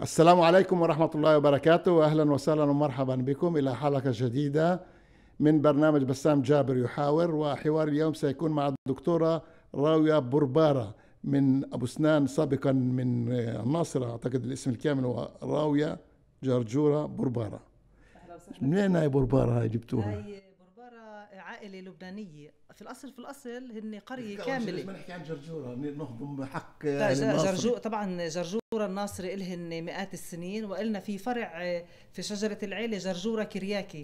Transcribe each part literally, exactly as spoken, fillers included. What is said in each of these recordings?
السلام عليكم ورحمة الله وبركاته، أهلا وسهلا ومرحبا بكم إلى حلقة جديدة من برنامج بسام جابر يحاور. وحوار اليوم سيكون مع الدكتورة راوية بربارة من أبو سنان، سابقا من الناصرة، أعتقد الاسم الكامل هو راوية جرجورة بربارة. منين هاي بربارة هاي جبتوها؟ هاي بربارة عائلة لبنانية، في الأصل في الأصل هن قرية كاملة. ليش ما نحكي عن جرجورة نهضم حق جرجورة؟ طبعا جرجورة الناصري إلهن مئات السنين، وإلنا في فرع في شجرة العيلة جرجورة كرياكي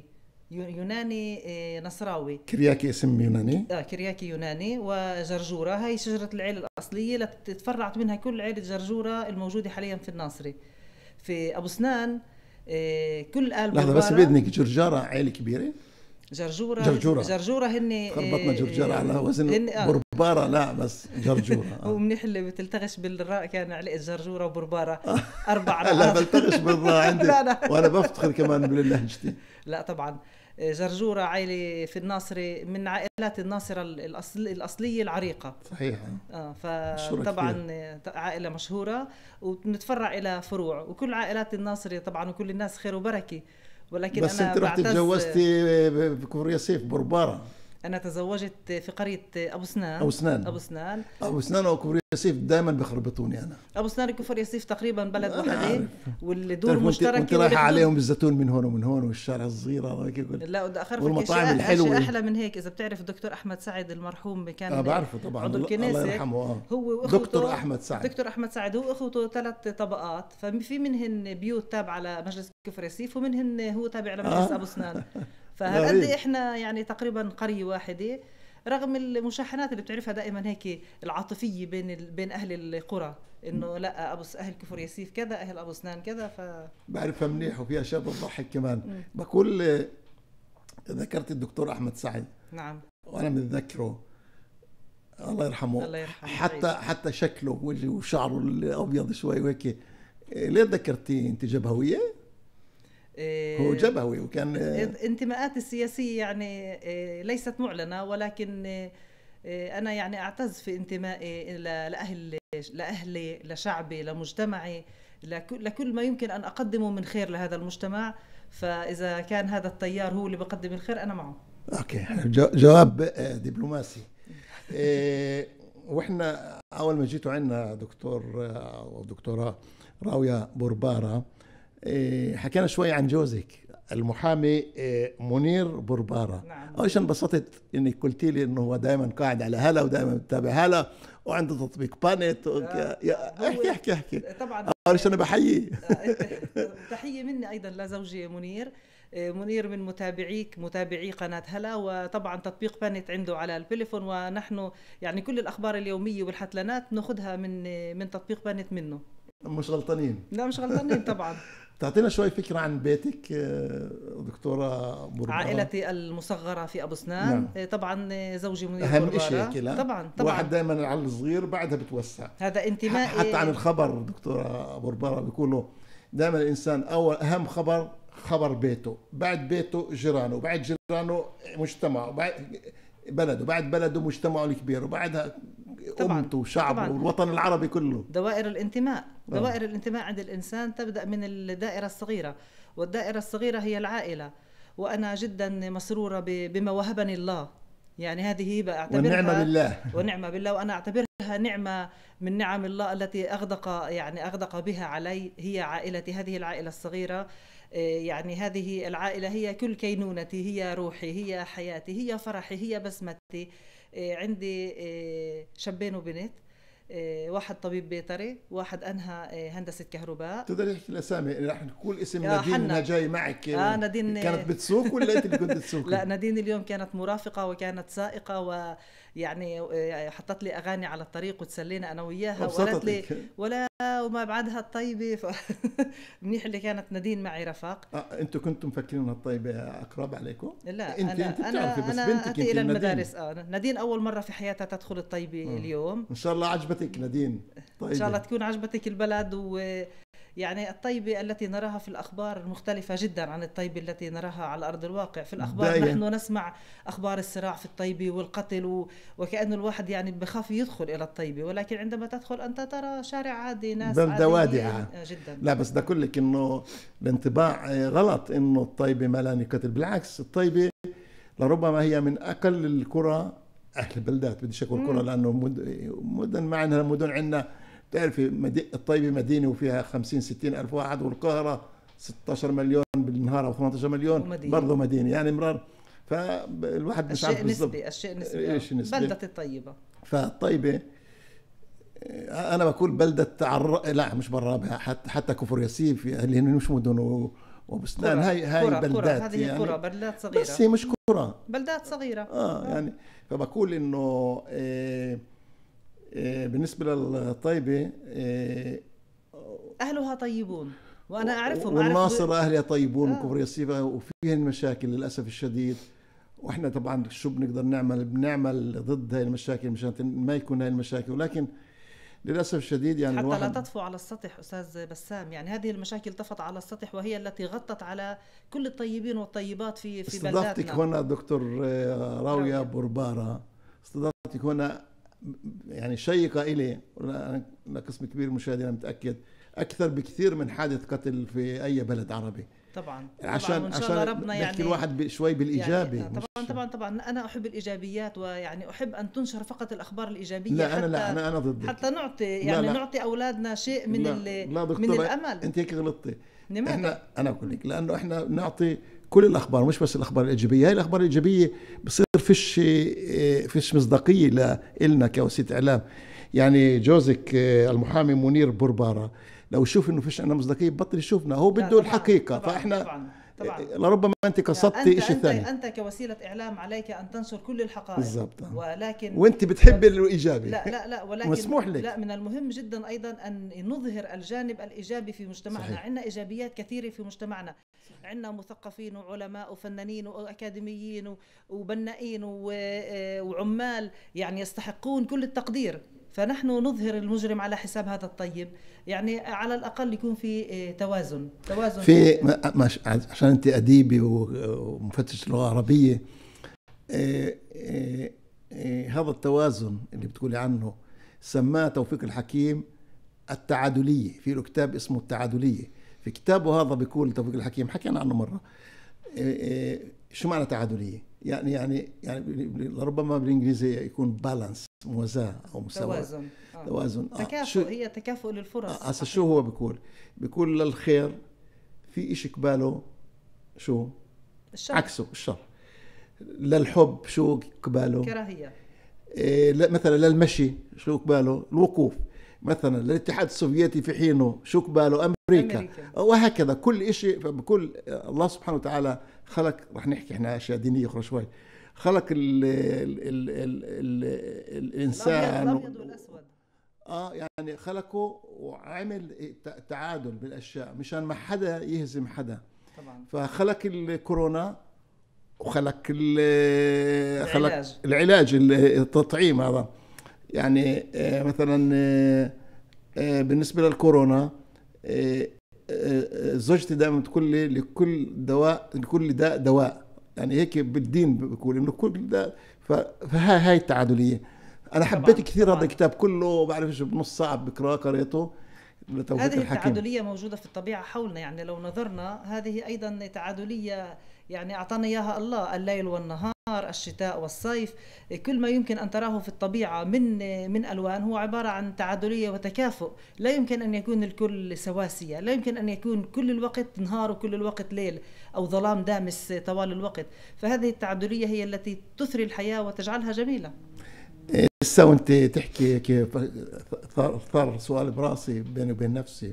يوناني نصراوي. كرياكي اسم يوناني؟ اه كرياكي يوناني. وجرجورة هاي شجرة العيلة الأصلية اللي تفرعت منها كل عيلة جرجورة الموجودة حاليا في الناصري. في أبو سنان كل آل بربارة. لحظة بس بدنك، جرجورة عيلة كبيرة؟ جرجورة جرجورة جرجورة هن خربطنا جرجورة على وزن بربارة. لا بس جرجورة هو منيح اللي بتلتغش بالراء، كان علقة جرجورة وبربارة أربع راء. لا بلتغش بالراء عندي وأنا بفتخر كمان باللهجتي. لا طبعا جرجورة عائلة في الناصري من عائلات الناصرة الأصل الأصلية العريقة. صحيح. آه فطبعا عائلة مشهورة ونتفرع إلى فروع، وكل عائلات الناصري طبعا وكل الناس خير وبركة. ولكن بس أنا انت رحت تجوزتي بكفر ياسيف بربارة. أنا تزوجت في قرية أبو سنان. أبو سنان أبو سنان أبو سنان وكفر ياسيف دائما بخربطوني أنا. أبو سنان وكفر ياسيف تقريبا بلد واحدة، والدور مشتركة. وانت رايحة عليهم بالزيتون من هون ومن هون والشارع الصغيرة. لا وده أخرفك والمطاعم شيء الحلوة أحلى من هيك. إذا بتعرف الدكتور أحمد سعد المرحوم كان آه بعرفه طبعا، عضو الكنيسة، الله يرحمه. هو وأخوته دكتور أحمد سعد. دكتور أحمد سعد هو أخوته ثلاث طبقات، ففي منهن بيوت تابعة لمجلس كفر ياسيف ومنهن هو تابع لمجلس آه. أبو سنان. فهالقد إحنا يعني تقريبا قرية واحدة، رغم المشاحنات اللي بتعرفها دائما هيك العاطفية بين بين أهل القرى، إنه لا أبو أهل كفر ياسيف كذا، أهل أبو سنان كذا. ف بعرفها منيح وفيها أشياء بتضحك كمان. م. بقول ذكرت الدكتور أحمد سعد. نعم. وأنا متذكره الله يرحمه. الله يرحمه. حتى عيد. حتى شكله وجهه وشعره الأبيض شوي وهيك. ليه ذكرتيه؟ أنت جبهوية؟ هو جبهوي وكان انتماءات السياسية يعني ليست معلنة، ولكن أنا يعني أعتز في انتمائي لأهل لأهلي لشعبي لمجتمعي، لكل ما يمكن أن أقدمه من خير لهذا المجتمع. فإذا كان هذا التيار هو اللي بقدم الخير أنا معه. أوكي، جواب دبلوماسي. وإحنا أول ما جيتوا عندنا دكتور أو دكتورة راوية بربارة حكينا شوي عن جوزك المحامي منير بربارة. نعم. أول شيء انبسطت إنك قلتي لي إنه هو دائما قاعد على هلا ودائما بتابع هلا وعنده تطبيق بانت. احكي احكي احكي. طبعا أول شيء أنا بحيي. تحية مني أيضا لزوجي منير. منير من متابعيك متابعي قناة هلا، وطبعا تطبيق بانت عنده على البليفون، ونحن يعني كل الأخبار اليومية والحتلانات نأخذها من من تطبيق بانت منه. مش غلطانين. لا مش غلطانين طبعا. تعطينا شوي فكرة عن بيتك دكتورة بربارة. عائلتي المصغرة في أبو سنان. نعم. طبعا زوجي منير أهم بربارة. شيء كلا. طبعا طبعا واحد دائما على الصغير بعدها بتوسع. هذا انتمائي. حتى عن الخبر دكتورة بربارة بيقولوا دائما الإنسان أول أهم خبر خبر بيته، بعد بيته جيرانه، بعد جيرانه مجتمعه، بعد بلده، بعد بلده مجتمعه الكبير، وبعدها أمته وشعبه والوطن العربي كله. دوائر الانتماء دوائر أوه. الانتماء عند الإنسان تبدأ من الدائرة الصغيرة، والدائرة الصغيرة هي العائلة. وأنا جدا مسرورة بما وهبني الله، يعني هذه هبة أعتبرها ونعمة بالله. ونعمة بالله، وأنا أعتبرها نعمة من نعم الله التي أغدق يعني أغدق بها علي. هي عائلتي، هذه العائلة الصغيرة. يعني هذه العائلة هي كل كينونتي، هي روحي، هي حياتي، هي فرحي، هي بسمتي. عندي شابين وبنت، واحد طبيب بيطري، واحد أنهى هندسة كهرباء. تقدر تحكي الأسامي؟ رح نقول اسم نادين إنها جاي معك. آه نادين كانت بتسوق ولا أنت اللي كنت تسوق؟ لا نادين اليوم كانت مرافقة وكانت سائقة، ويعني حطت لي أغاني على الطريق وتسلينا أنا وياها وقالت لي ولا وما بعدها الطيبة. ف... منيح اللي كانت نادين معي رفاق. آه، أنتوا كنتم مفكرين الطيبة أقرب عليكم؟ لا انت أنا انت أنا بس أنا بنتك أتي إلى نادين. المدارس. آه نادين أول مرة في حياتها تدخل الطيبة. آه. اليوم إن شاء الله عجبتك نادين. طيب. إن شاء الله تكون عجبتك البلد، و يعني الطيبة التي نراها في الأخبار مختلفة جدا عن الطيبة التي نراها على أرض الواقع. في الأخبار دايما. نحن نسمع أخبار الصراع في الطيبة والقتل و... وكأن الواحد يعني بخاف يدخل إلى الطيبة، ولكن عندما تدخل أنت ترى شارع عادي، ناس بلدة عاديين وادعة جدا. لا بس ده كلك إنه الانطباع غلط إنه الطيبة ملاني قتل. بالعكس، الطيبة لربما هي من أقل القرى أهل البلدات، بديش أقول قرى لأنه مد- مدن معنا مدن عندنا. تعرفي مدي- الطيبة مدينة وفيها خمسين ستين ألف واحد، والقاهرة ستة عشر مليون بالنهار أو ثمانية عشر مليون ومدينة. برضه مدينة يعني مرار. فالواحد مش عارف الشيء بالضبط نسبي، الشيء نسبي. إيش نسبة. بلدة الطيبة. فالطيبة أنا بقول بلدة عر... لا مش برابها، حتى حتى كفر ياسيف اللي هن مش مدن و... وبستان. قرى هاي هاي قرى قرى بلدات هذه يعني، قرى بلدات صغيرة. بس هي مش قرى، بلدات صغيرة. اه يعني. فبقول انه آه آه بالنسبه للطيبه آه أهلها طيبون وأنا أعرفهم. والناصر اهلها طيبون آه. وكفر ياسيف وفيهن مشاكل للاسف الشديد. واحنا طبعا شو بنقدر نعمل؟ بنعمل ضد هاي المشاكل مشان ما يكون هاي المشاكل، ولكن للاسف الشديد يعني حتى لا الواحد تطفو على السطح أستاذ بسام. يعني هذه المشاكل طفت على السطح وهي التي غطت على كل الطيبين والطيبات في في استضافتك بلداتنا. هنا دكتور آه، راوية بوربارة، استضافتك هنا يعني شيقة إلي لقسم كبير من المشاهدين أنا متأكد أكثر بكثير من حادث قتل في أي بلد عربي. طبعا عشان طبعا. عشان ربنا نحكي يعني الواحد شوي بالإيجابي. يعني طبعا مش طبعا طبعا انا احب الايجابيات، ويعني احب ان تنشر فقط الاخبار الايجابيه. لا حتى أنا لا أنا أنا ضدك. حتى نعطي لا يعني لا نعطي اولادنا شيء من لا ال- لا من دكتورة الامل. أنت هيك غلطتي. لماذا؟ احنا انا اقول لك لانه احنا نعطي كل الاخبار مش بس الاخبار الايجابيه. هاي الاخبار الايجابيه بصير فيش إيه، فيش مصداقيه لنا كوسيله اعلام. يعني جوزك إيه، المحامي منير بوربارة لو يشوف انه فيش عندنا مصداقيه بطل يشوفنا، هو لا بده طبعاً الحقيقه. طبعاً فاحنا طبعا طبعا. إيه، لربما انت انت قصدتي شيء انت ثاني. انت كوسيله اعلام عليك ان تنشر كل الحقائق. بالضبط. ولكن وانت بتحب الايجابي. لا لا لا ولكن مسموح لك. لا، من المهم جدا ايضا ان نظهر الجانب الايجابي في مجتمعنا. صحيح. عندنا ايجابيات كثيره في مجتمعنا. عندنا مثقفين وعلماء وفنانين واكاديميين و- وبنائين و- وعمال يعني يستحقون كل التقدير. فنحن نظهر المجرم على حساب هذا الطيب. يعني على الاقل يكون في توازن توازن في ما- مش- عشان انت اديبي ومفتش لغه عربيه. إيه إيه إيه هذا التوازن اللي بتقولي عنه سماه توفيق الحكيم التعادليه. في له كتاب اسمه التعادليه. في كتابه هذا بيقول توفيق الحكيم، حكينا عنه مره. إيه إيه شو معنى تعادليه؟ يعني يعني يعني ربما بالانجليزي يكون بالانس، موازاه او مساواه. توازن آه. توازن آه. تكافؤ. هي تكافؤ للفرص. هسه شو هو بيقول؟ بيقول للخير في إشي قباله شو؟ الشر. عكسه الشر. للحب شو قباله؟ كراهية. إيه لا مثلا للمشي شو قباله؟ الوقوف. مثلا للاتحاد السوفيتي في حينه شو قباله؟ أمريكا. أمريكا. وهكذا كل إشي. فبكل الله سبحانه وتعالى خلق، رح نحكي احنا أشياء دينية أخرى شوي، خلق ال ال ال ال ال الإنسان الأبيض والأسود. اه يعني خلقه وعمل تعادل بالاشياء مشان ما حدا يهزم حدا. طبعا. فخلق الكورونا وخلق ال خلق العلاج. العلاج التطعيم هذا. يعني آه مثلا آه آه بالنسبه للكورونا آه آه زوجتي دائما تقول لي لكل دواء لكل داء دواء. يعني هيك بالدين بيقول انه كل داء. فهاي هاي التعادليه. انا حبيت كثير هذا الكتاب كله، بعرفش بنص ساعه بقراه قريته. هذه التعادليه موجوده في الطبيعه حولنا. يعني لو نظرنا هذه ايضا تعادليه يعني اعطانا اياها الله. الليل والنهار، الشتاء والصيف، كل ما يمكن ان تراه في الطبيعه من من الوان هو عباره عن تعادليه وتكافؤ. لا يمكن ان يكون الكل سواسيه، لا يمكن ان يكون كل الوقت نهار وكل الوقت ليل او ظلام دامس طوال الوقت. فهذه التعادليه هي التي تثري الحياه وتجعلها جميله. لسه وانت تحكي كيف ثار سؤال براسي بيني وبين نفسي،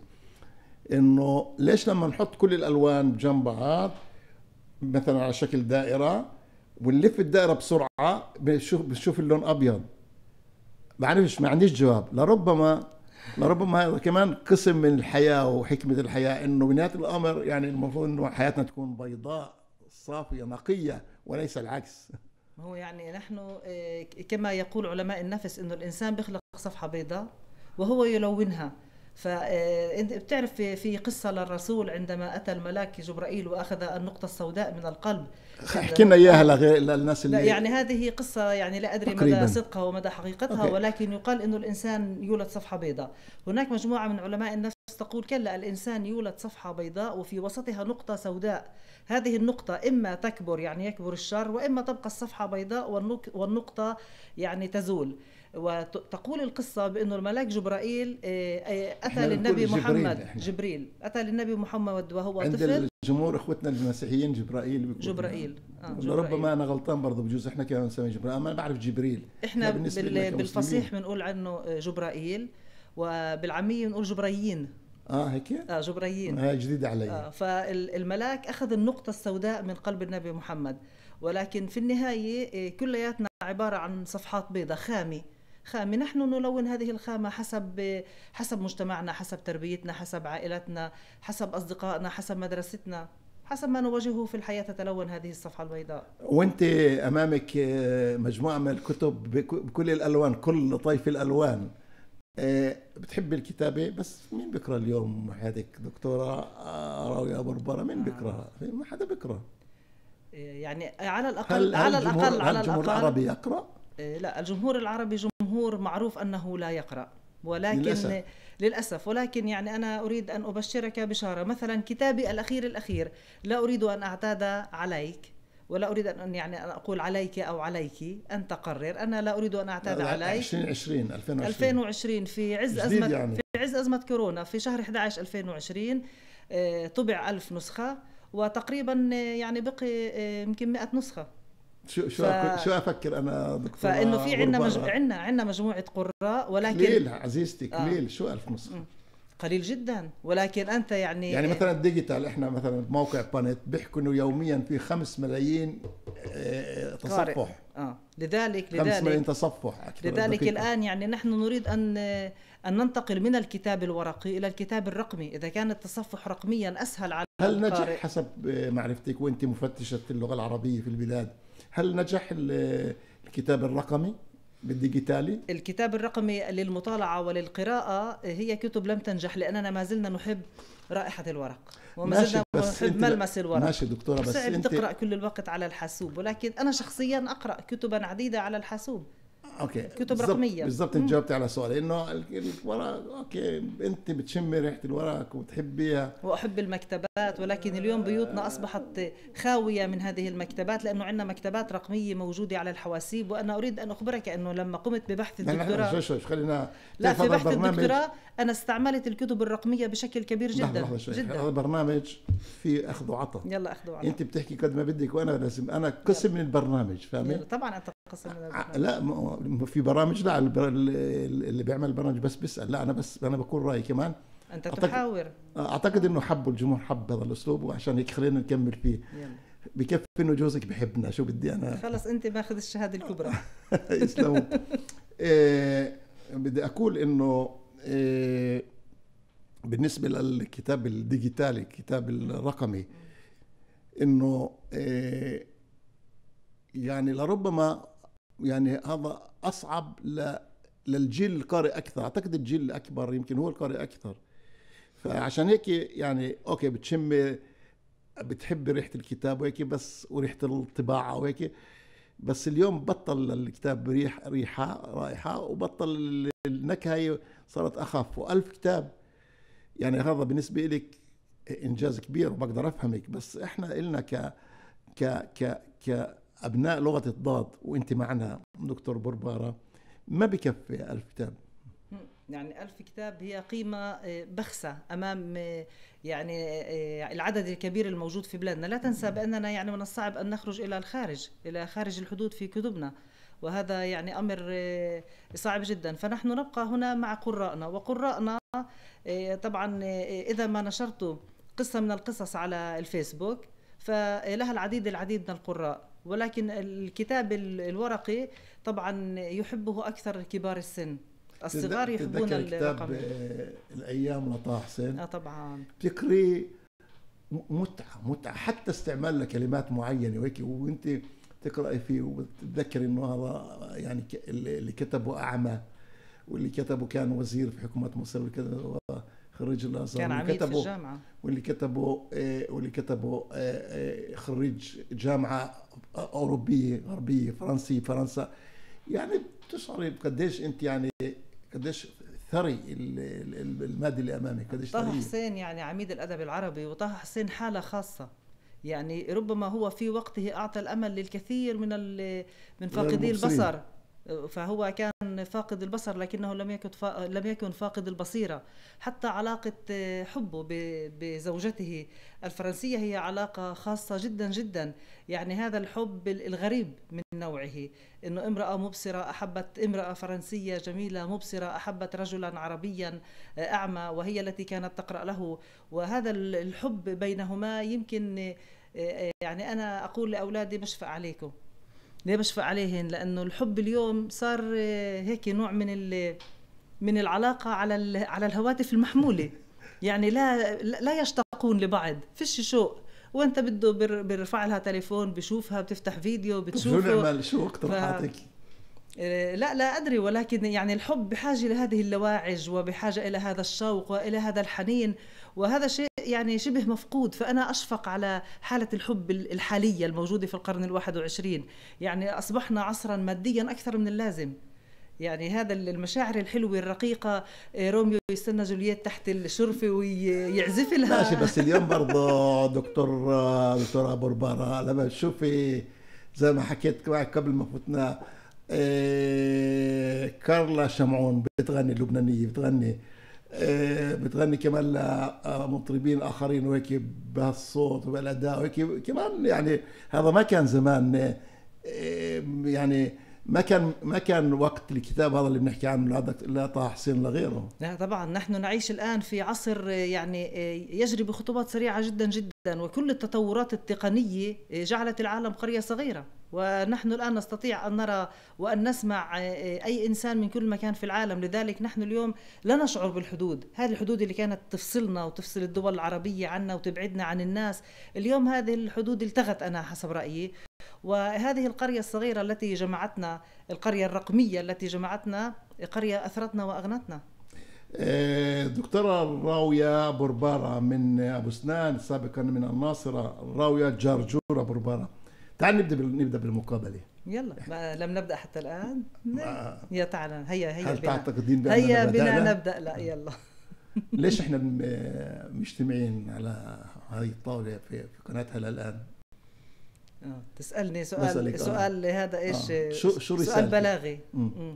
انه ليش لما نحط كل الالوان بجنب بعض مثلا على شكل دائره ونلف الدائره بسرعه بنشوف بنشوف اللون ابيض؟ بعرفش، ما عنديش جواب. لربما لربما هذا كمان قسم من الحياه وحكمه الحياه، انه بنهايه الامر يعني المفروض انه حياتنا تكون بيضاء صافيه نقيه وليس العكس. هو يعني نحن كما يقول علماء النفس انه الانسان بيخلق صفحه بيضاء وهو يلونها. فانت بتعرف في قصه للرسول عندما اتى الملاك جبرائيل واخذ النقطه السوداء من القلب. احكي لنا اياها لغير للناس اللي لا يعني هذه قصه يعني لا ادري تقريباً. مدى صدقها ومدى حقيقتها. أوكي. ولكن يقال انه الانسان يولد صفحه بيضاء. هناك مجموعه من علماء النفس تقول كلا، الانسان يولد صفحه بيضاء وفي وسطها نقطه سوداء. هذه النقطه اما تكبر يعني يكبر الشر، واما تبقى الصفحه بيضاء والنقطه يعني تزول. وتقول القصة بأنه الملاك جبرائيل أتى للنبي محمد جبريل, جبريل أتى للنبي محمد وهو عند طفل. عند الجمهور إخوتنا المسيحيين جبرائيل جبرائيل آه ربما أنا غلطان برضه، بجوز إحنا كمان نسميه جبرائيل، أنا بعرف جبريل. إحنا بال بالفصيح بنقول عنه جبرائيل، وبالعامية بنقول جبريين. اه هيك؟ اه جبريين. هاي جديدة علي. آه فالملاك أخذ النقطة السوداء من قلب النبي محمد، ولكن في النهاية كلياتنا عبارة عن صفحات بيضاء خامة خامة. نحن نلون هذه الخامة حسب حسب مجتمعنا، حسب تربيتنا، حسب عائلتنا، حسب أصدقائنا، حسب مدرستنا، حسب ما نواجهه في الحياة تتلون هذه الصفحة البيضاء. وانت أمامك مجموعة من الكتب بكل الألوان، كل طيف الألوان. بتحب الكتابة، بس مين بيقرأ اليوم حياتك دكتورة راوية بربارة؟ مين بيقرأ؟ ما حدا بيقرأ يعني على الأقل. على الأقل على الجمهور العربي يقرأ؟ لا، الجمهور العربي جمهور معروف أنه لا يقرأ، ولكن للأسف. للأسف ولكن يعني أنا أريد أن أبشرك بشارة. مثلا كتابي الأخير الأخير لا أريد أن أعتاد عليك، ولا أريد أن يعني أن أقول عليك أو عليك، أنت قرر. أنا لا أريد أن أعتاد عليك. ألفين وعشرين ألفين وعشرين في عز أزمة يعني. في عز أزمة كورونا في شهر إحدى عشر ألفين وعشرين طبع ألف نسخة، وتقريبا يعني بقي يمكن مئة نسخة. شو شو ف... شو افكر انا دكتور؟ فانه في عندنا مج... عندنا عندنا مجموعه قراء، ولكن قليل عزيزتي قليل. آه. شو ألف نسخه؟ قليل جدا. ولكن انت يعني يعني مثلا الديجيتال، احنا مثلا بموقع بانت بيحكوا انه يوميا في خمس ملايين تصفح. اه لذلك لذلك خمس ملايين تصفح. لذلك دقيقة. الان يعني نحن نريد ان ان ننتقل من الكتاب الورقي الى الكتاب الرقمي. اذا كان التصفح رقميا اسهل على هل القارئ. نجح حسب معرفتك وانت مفتشه اللغه العربيه في البلاد، هل نجح الكتاب الرقمي بالديجيتالي؟ الكتاب الرقمي للمطالعة وللقراءة هي كتب لم تنجح، لأننا ما زلنا نحب رائحة الورق وما زلنا نحب ملمس الورق. ماشي دكتورة، بس صعب انت تقرأ كل الوقت على الحاسوب، ولكن أنا شخصيا أقرأ كتبا عديدة على الحاسوب. اوكي كتب بالزبط رقميه. بالضبط انت جاوبتي على سؤالي، انه الورق اوكي انت بتشمي ريحه الورق وتحبيها. واحب المكتبات، ولكن اليوم بيوتنا اصبحت خاويه من هذه المكتبات، لانه عندنا مكتبات رقميه موجوده على الحواسيب. وانا اريد ان اخبرك انه لما قمت ببحث الدكتوراه شوي شوي خلينا لا في بحث الدكتوراه انا استعملت الكتب الرقميه بشكل كبير جدا جدا. هذا برنامج في اخذ وعطاء، يلا اخذ وعطاء. انت بتحكي قد ما بدك وانا لازم انا قسم من البرنامج، فاهمي؟ طبعا انت قسم من البرنامج. لا في برامج لا اللي بيعمل البرنامج بس بيسأل، لا انا بس انا بكون رايي كمان. انت تحاور. اعتقد انه حبوا الجمهور حب هذا الاسلوب، وعشان هيك خلينا نكمل فيه. يلا. بكفي انه جوزك بحبنا، شو بدي انا؟ خلص انت ماخذ الشهاده الكبرى. يسلموا. إيه بدي اقول انه إيه بالنسبه للكتاب الديجيتالي الكتاب الرقمي، انه إيه يعني لربما يعني هذا أصعب للجيل القارئ أكثر. أعتقد الجيل الأكبر يمكن هو القارئ أكثر، فعشان هيك يعني أوكي بتشم بتحب ريحة الكتاب وهيك بس، وريحة الطباعة وهيك، بس اليوم بطل الكتاب ريح ريحة رائحة، وبطل النكهة صارت أخف. وألف كتاب يعني هذا بالنسبة لك إنجاز كبير وبقدر أفهمك، بس إحنا إلنا ك ك ك ك أبناء لغة الضاد وأنت معنا دكتور بربارة ما بكفي ألف كتاب. يعني ألف كتاب هي قيمة بخسة أمام يعني العدد الكبير الموجود في بلادنا. لا تنسى بأننا يعني من الصعب أن نخرج إلى الخارج إلى خارج الحدود في كتبنا، وهذا يعني أمر صعب جدا. فنحن نبقى هنا مع قراءنا، وقراءنا طبعا إذا ما نشرت قصة من القصص على الفيسبوك فلها العديد العديد من القراء، ولكن الكتاب الورقي طبعا يحبه أكثر كبار السن. الصغار يحبون الرقم. الأيام لطه حسين اه طبعا تقري متعة متعة، حتى استعمال لكلمات معينة وهيك وانت تقرأي فيه وتتذكر انه هذا يعني اللي كتبه أعمى، واللي كتبه كان وزير في حكومة مصر وكذا، خريج الازهر، كان عميد في الجامعه، واللي كتبوا واللي كتبوا خريج جامعه اوروبيه غربيه فرنسيه فرنسا. يعني بتشعري قديش انت يعني قديش ثري المادة اللي امامك، قديش طه حسين يعني عميد الادب العربي، وطه حسين حاله خاصه، يعني ربما هو في وقته اعطى الامل للكثير من من فاقدي البصر، فهو كان فاقد البصر لكنه لم يكن لم يكن فاقد البصيرة. حتى علاقة حبه بزوجته الفرنسية هي علاقة خاصة جدا جدا، يعني هذا الحب الغريب من نوعه، إنه امرأة مبصرة أحبت امرأة فرنسية جميلة مبصرة أحبت رجلا عربيا أعمى، وهي التي كانت تقرأ له. وهذا الحب بينهما يمكن يعني أنا أقول لأولادي بشفق عليكم، ليه بشفق عليهن؟ لأنه الحب اليوم صار هيك نوع من من العلاقة على على الهواتف المحمولة، يعني لا لا يشتاقون لبعض، فيش شوق، وانت بده بيرفع لها تليفون بشوفها بتفتح فيديو بتشوفه. شو نعمل؟ شو اقتراحاتك؟ ف... لا لا أدري، ولكن يعني الحب بحاجة لهذه اللواعج وبحاجة إلى هذا الشوق وإلى هذا الحنين، وهذا شيء يعني شبه مفقود. فأنا أشفق على حالة الحب الحالية الموجودة في القرن الواحد وعشرين، يعني أصبحنا عصرا ماديا أكثر من اللازم. يعني هذا المشاعر الحلوة الرقيقة، روميو يستنى جولييت تحت الشرفة ويعزف لها ماشي، بس اليوم برضه دكتور دكتورة بربارة لما تشوفي زي ما حكيت معك قبل ما فتنا إيه كارلا شمعون بتغني لبنانية، بتغني إيه بتغني كمان لمطربين آخرين وهيك بهالصوت وبالأداء وهيك كمان، يعني هذا ما كان زمان، إيه يعني ما كان ما كان وقت الكتاب هذا اللي بنحكي عنه لا طه حسين لغيره. لا طبعا، نحن نعيش الآن في عصر يعني يجري بخطوات سريعة جدا جدا، وكل التطورات التقنية جعلت العالم قرية صغيرة، ونحن الآن نستطيع أن نرى وأن نسمع أي إنسان من كل مكان في العالم. لذلك نحن اليوم لا نشعر بالحدود، هذه الحدود اللي كانت تفصلنا وتفصل الدول العربية عنا وتبعدنا عن الناس، اليوم هذه الحدود التغت أنا حسب رأيي. وهذه القرية الصغيرة التي جمعتنا، القرية الرقمية التي جمعتنا، قرية أثرتنا وأغنتنا. دكتورة راوية بربارة من أبو سنان، سابقا من الناصرة، راوية جارجورة بربارة. تعال نبدأ نبدأ بالمقابلة. يلا، ما لم نبدأ حتى الآن. يا تعال، هيا هيا هل بنا. تعتقدين بأننا هيا بنا نبدأ؟ لا يلا. ليش احنا مجتمعين على هذه الطاولة في قناة هلا الآن؟ آه. تسألني سؤال سؤال آه. هذا ايش؟ آه. شو شو رسالتي؟ سؤال بلاغي. مم.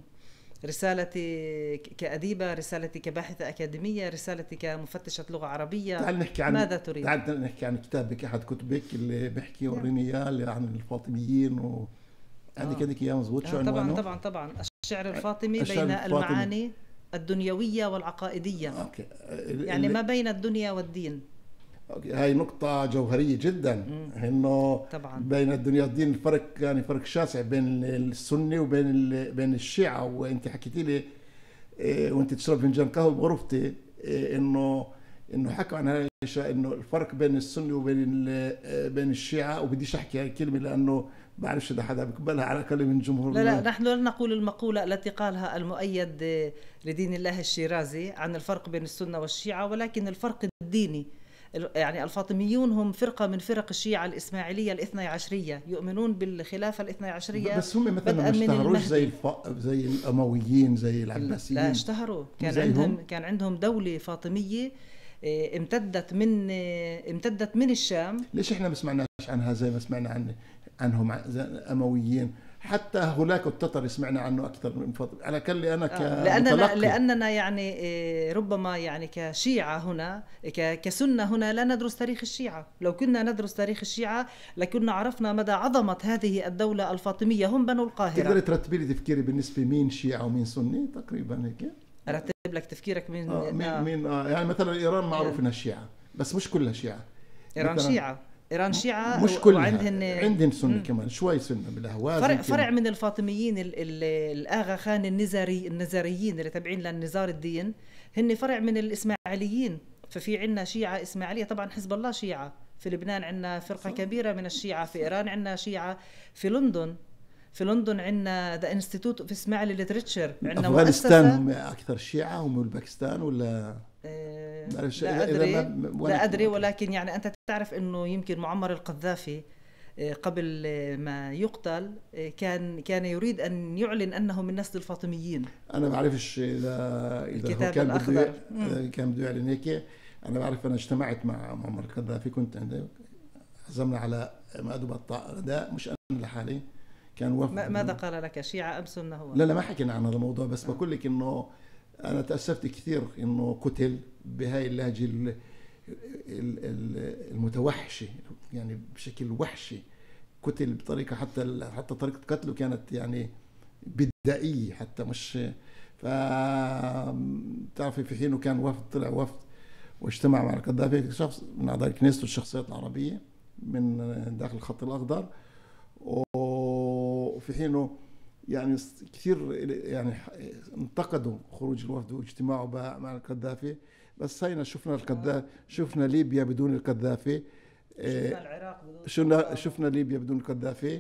رسالتي كأديبة، رسالتي كباحثة أكاديمية، رسالتي كمفتشة لغة عربية. تعال نحكي عن ماذا تريد؟ تعال نحكي عن كتابك، أحد كتبك اللي بيحكي وريني إياه اللي عن الفاطميين، و عندك عندك إياه مزبوط؟ شو عنوانه؟ طبعا طبعا طبعا الشعر الفاطمي الشعر بين الفاطمي. المعاني الدنيوية والعقائدية. أوكي. يعني ما بين الدنيا والدين. أوكي. هاي نقطة جوهرية جدا، إنه بين الدنيا والدين الفرق يعني فرق شاسع بين السنة وبين بين الشيعة. وأنت حكيتي لي إيه وأنت تشرب فنجان قهوة بغرفتي إيه إنه إنه حكوا عن هاي الأشياء، إنه الفرق بين السنة وبين بين الشيعة. وبديش أحكي هاي الكلمة لأنه بعرفش إذا حدا بيقبلها على كلمة من جمهور. لا لا، نحن لا نقول المقولة التي قالها المؤيد لدين الله الشيرازي عن الفرق بين السنة والشيعة، ولكن الفرق الديني. يعني الفاطميون هم فرقة من فرق الشيعة الإسماعيلية الاثني عشرية، يؤمنون بالخلافة الاثني عشرية. بس هم مثلا ما اشتهروش زي الف... زي الأمويين زي العباسيين. لا اشتهروا، كان عندهم كان عندهم دولة فاطمية امتدت من امتدت من الشام. ليش احنا ما سمعناش عنها زي ما سمعنا عن عنهم أمويين؟ حتى هناك التتر سمعنا عنه أكثر من فضل. على كل أنا آه. لأننا لأننا يعني ربما يعني كشيعة هنا كسنة هنا لا ندرس تاريخ الشيعة. لو كنا ندرس تاريخ الشيعة لكنا عرفنا مدى عظمة هذه الدولة الفاطمية. هم بنوا القاهرة. تقدر ترتبي لي تفكيري بالنسبة مين شيعة ومين سني تقريبا هيك؟ أرتب لك تفكيرك من آه مين آه. مين آه يعني مثلا إيران معروف إنها شيعة بس مش كلها شيعة. إيران شيعة إيران شيعة مش كلها، وعندهن عندهم سنة كمان شوي سنة بالأهواز. فرع فرع من الفاطميين الآغا خان النزاري النزاريين اللي تابعين للنزار الدين، هن فرع من الإسماعيليين. ففي عنا شيعة إسماعيلية، طبعا حزب الله شيعة، في لبنان عنا فرقة كبيرة من الشيعة، في إيران عنا شيعة، في لندن في لندن عنا ذا انستيتوت اوف اسماعيلي ليتريتشر. عنا أفغانستان هم أكثر شيعة هم الباكستان ولا؟ آه لا أدري لا أدري ولكن يعني أنت تعرف أنه يمكن معمر القذافي قبل ما يقتل كان كان يريد أن يعلن أنه من نسل الفاطميين. أنا ما بعرفش إذا إذا هو كان بده كان بده يعلن هيك. أنا بعرف أنا اجتمعت مع معمر القذافي، كنت عنده، عزمنا على مأدبة غداء، مش أنا لحالي، كان وفد. ماذا قال لك، شيعة أم سنة هو؟ لا لا ما حكينا عن هذا الموضوع، بس بقول لك إنه أنا تأسفت كثير إنه قتل بهاي اللهجة المتوحشة، يعني بشكل وحشي قتل بطريقة، حتى حتى طريقة قتله كانت يعني بدائية حتى، مش ف تعرفي في حينه كان وفد، طلع وفد واجتمع مع القذافي، شخص من أعضاء كنيسته الشخصيات العربية من داخل الخط الأخضر، وفي حينه يعني كثير يعني انتقدوا خروج الوفد واجتماعه مع القذافي. بس هينا شفنا القذافي، شفنا ليبيا بدون القذافي، شفنا العراق بدون شفنا شفنا ليبيا بدون القذافي،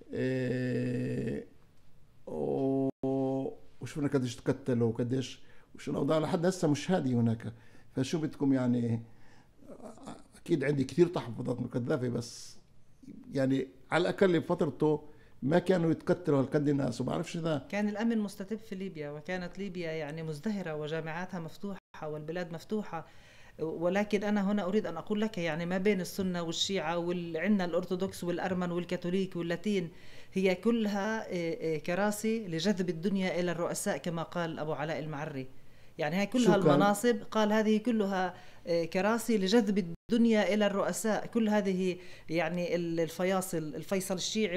وشفنا قديش تقتلوا وقديش وشو الأوضاع لحد هسه مش هادي هناك. فشو بدكم يعني، أكيد عندي كثير تحفظات من القذافي، بس يعني على الأقل بفترته ما كانوا يتقتلوا هالقد الناس، وما بعرفش إذا كان الأمن مستتب في ليبيا، وكانت ليبيا يعني مزدهرة وجامعاتها مفتوحة والبلاد مفتوحة. ولكن أنا هنا أريد أن أقول لك يعني ما بين السنة والشيعة والعنا الأرثوذكس والأرمن والكاثوليك واللاتين هي كلها كراسي لجذب الدنيا إلى الرؤساء كما قال أبو علاء المعري. يعني هي كلها المناصب، قال هذه كلها كراسي لجذب الدنيا إلى الرؤساء. كل هذه يعني الفياصل، الفيصل الشيعي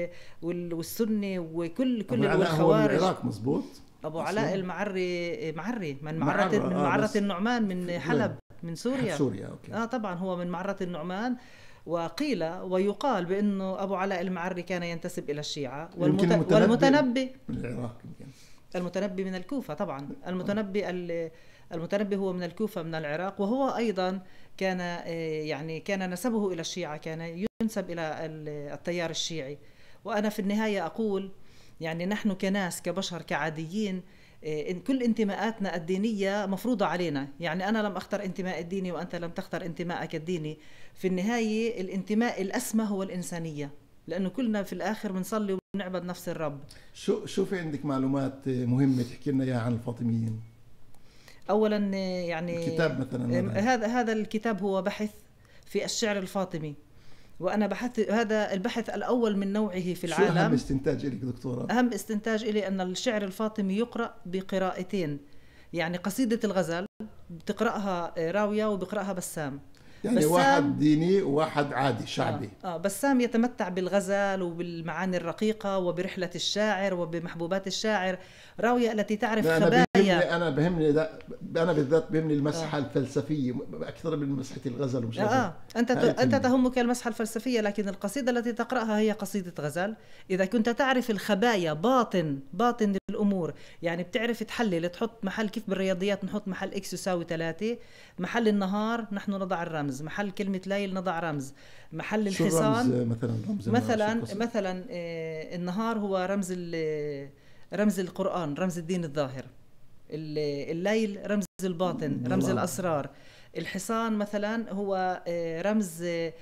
والسني وكل كل الخوارج. العراق مزبوط. أبو علاء المعري معري من معرة من معرة النعمان من حلب من سوريا. سوريا أوكي. آه طبعا هو من معرة النعمان. وقيل ويقال بأنه أبو علاء المعري كان ينتسب إلى الشيعة. والمت... والمتنبي من العراق يمكن. المتنبي من الكوفة طبعا. المتنبي المتنبي هو من الكوفة من العراق، وهو أيضا كان يعني كان نسبه إلى الشيعة، كان ينسب إلى التيار الشيعي. وأنا في النهاية أقول يعني نحن كناس كبشر كعاديين إن كل انتماءاتنا الدينية مفروضة علينا. يعني أنا لم أختر انتماء الديني وأنت لم تختر انتماءك الديني. في النهاية الانتماء الأسمى هو الإنسانية، لأنه كلنا في الآخر بنصلي ونعبد نفس الرب. شو شو في عندك معلومات مهمة تحكي لنا إياها عن الفاطميين؟ أولا يعني الكتاب مثلا، هذا هذا الكتاب هو بحث في الشعر الفاطمي، وأنا بحث هذا البحث الأول من نوعه في العالم. شو أهم استنتاج لك دكتورة؟ أهم استنتاج لي أن الشعر الفاطمي يقرأ بقراءتين. يعني قصيدة الغزل بتقرأها راوية وبقرأها بسام، يعني واحد ديني وواحد عادي شعبي. آه. آه بسام يتمتع بالغزل وبالمعاني الرقيقة وبرحلة الشاعر وبمحبوبات الشاعر. راوية التي تعرف أنا خبايا. أنا بهمني ده، أنا بالذات بهمني المسحة آه. الفلسفية أكثر من مسحة الغزل ومش غزل. آه. أنت أنت تهمك المسحة الفلسفية، لكن القصيدة التي تقرأها هي قصيدة غزل. إذا كنت تعرف الخبايا، باطن باطن الأمور، يعني بتعرف تحلل، تحط محل كيف بالرياضيات نحط محل إكس يساوي ثلاثة، محل النهار نحن نضع الرمز، محل كلمة ليل نضع رمز، محل الحصان رمز مثلا رمز مثلا مثلا آه النهار هو رمز رمز القرآن، رمز الدين الظاهر. الليل رمز الباطن، رمز الله. الأسرار. الحصان مثلا هو رمز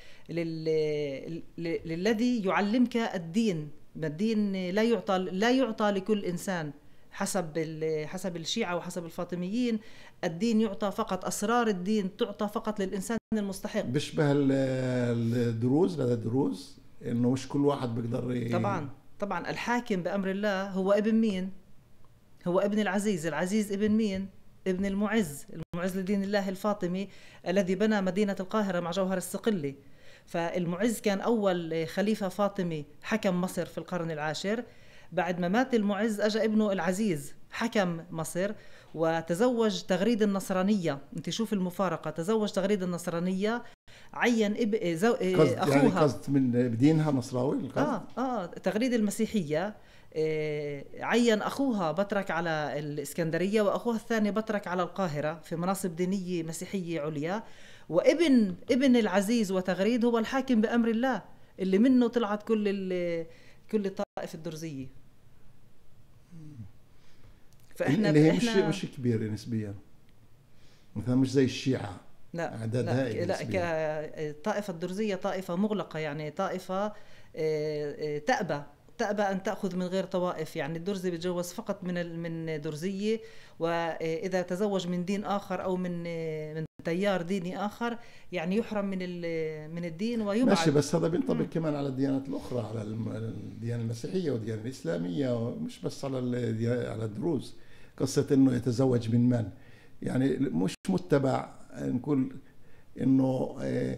للذي يعلمك الدين. الدين لا يعطى لا يعطى لكل إنسان حسب حسب الشيعة وحسب الفاطميين. الدين يعطى فقط، أسرار الدين تعطى فقط للإنسان المستحق. بيشبه الدروز، لدى الدروز إنه مش كل واحد بيقدر. طبعا طبعا الحاكم بأمر الله هو ابن مين؟ هو ابن العزيز. العزيز ابن مين؟ ابن المعز. المعز لدين الله الفاطمي الذي بنى مدينة القاهرة مع جوهر الصقلي. فالمعز كان أول خليفة فاطمي حكم مصر في القرن العاشر. بعد ما مات المعز أجا ابنه العزيز حكم مصر، وتزوج تغريد النصرانية. انت شوف المفارقة، تزوج تغريد النصرانية، عين اب زو... أخوها. يعني قصد من بدينها نصراوي القصد. آه آه تغريد المسيحية. آه عين أخوها بطرك على الإسكندرية، وأخوها الثاني بطرك على القاهرة في مناصب دينية مسيحية عليا. وابن ابن العزيز وتغريد هو الحاكم بأمر الله اللي منه طلعت كل كل الطائف الدرزية. فإحنا اللي هي مش مش كبيرة نسبيا. مثلا مش زي الشيعة لا أعداد لا هائل لا نسبياً. الطائفة الدرزية طائفة مغلقة، يعني طائفة آه، آه، تأبى تأبى أن تأخذ من غير طوائف. يعني الدرزي بيتجوز فقط من ال- من درزية، وإذا تزوج من دين آخر أو من آه، من تيار ديني آخر يعني يحرم من ال- من الدين ماشي، ويبعد. بس هذا بينطبق مم. كمان على الديانات الأخرى، على الم- الديانة المسيحية والديانة الإسلامية، مش بس على الدي- على الدروز. قصة إنه يتزوج من من، يعني مش متبع نقول إنه آه،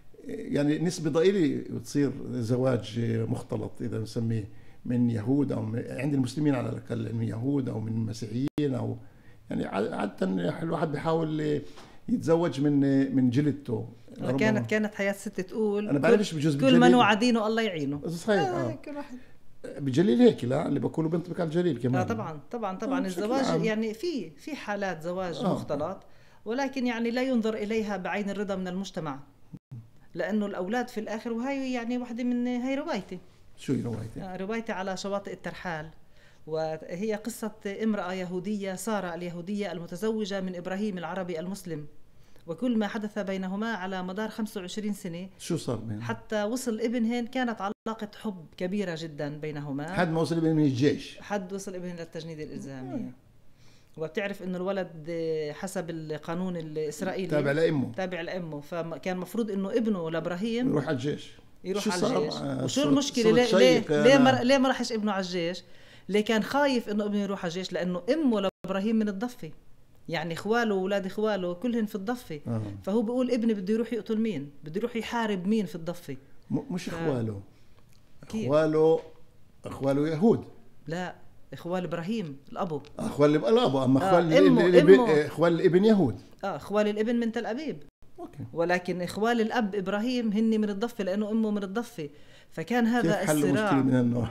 يعني نسبة ضئيلة بتصير زواج مختلط إذا نسميه من يهود أو من عند المسلمين على الأقل، من يهود أو من مسيحيين، أو يعني عادة الواحد بيحاول يتزوج من من جلدته. كانت لربما كانت حياة ست تقول أنا كل بعرفش بجوز كل من بالجليل. وعى دينه الله يعينه. صحيح آه اه. كل واحد. بجليل هيك لا، اللي بقوله بينطبق على الجليل اه كمان. طبعا طبعا آه طبعا بشكل الزواج عام. يعني في في حالات زواج آه. مختلط، ولكن يعني لا ينظر إليها بعين الرضا من المجتمع، لأنه الأولاد في الآخر. وهي يعني واحدة من هي روايتي. شو هي روايتك؟ آه، روايتي على شواطئ الترحال، وهي قصة امرأة يهودية، سارة اليهودية المتزوجة من إبراهيم العربي المسلم، وكل ما حدث بينهما على مدار خمسة وعشرين سنة شو صار بينهم؟ حتى وصل ابنهن. كانت علاقة حب كبيرة جدا بينهما حد ما وصل من الجيش. حد وصل ابنهن للتجنيد الإلزامي. وبتعرف انه الولد حسب القانون الاسرائيلي تابع لامه، تابع لامه، فكان مفروض انه ابنه لابراهيم يروح على الجيش. يروح شو على صار؟ الجيش. آه، وشو صرت- المشكله؟ صرت ليه ليه شيق ليه أنا. ما ليه ما راحش ابنه على الجيش؟ ليه كان خايف انه ابنه يروح على الجيش؟ لانه امه لابراهيم من الضفه، يعني اخواله واولاد اخواله كلهم في الضفه. آه. فهو بيقول ابني بده يروح يقتل مين؟ بده يروح يحارب مين في الضفه؟ م- مش ف- اخواله، كيف؟ اخواله اخواله يهود. لا، اخوال ابراهيم الابو. اخوال الابو، اما آه، اخوال أمه- الابن، أمه. اخوال الابن يهود. اه اخوال الابن من تل ابيب، اوكي. ولكن اخوال الاب ابراهيم هن من الضفه لانه امه من الضفه. فكان هذا كيف حل مشكله الصراع. من النوع؟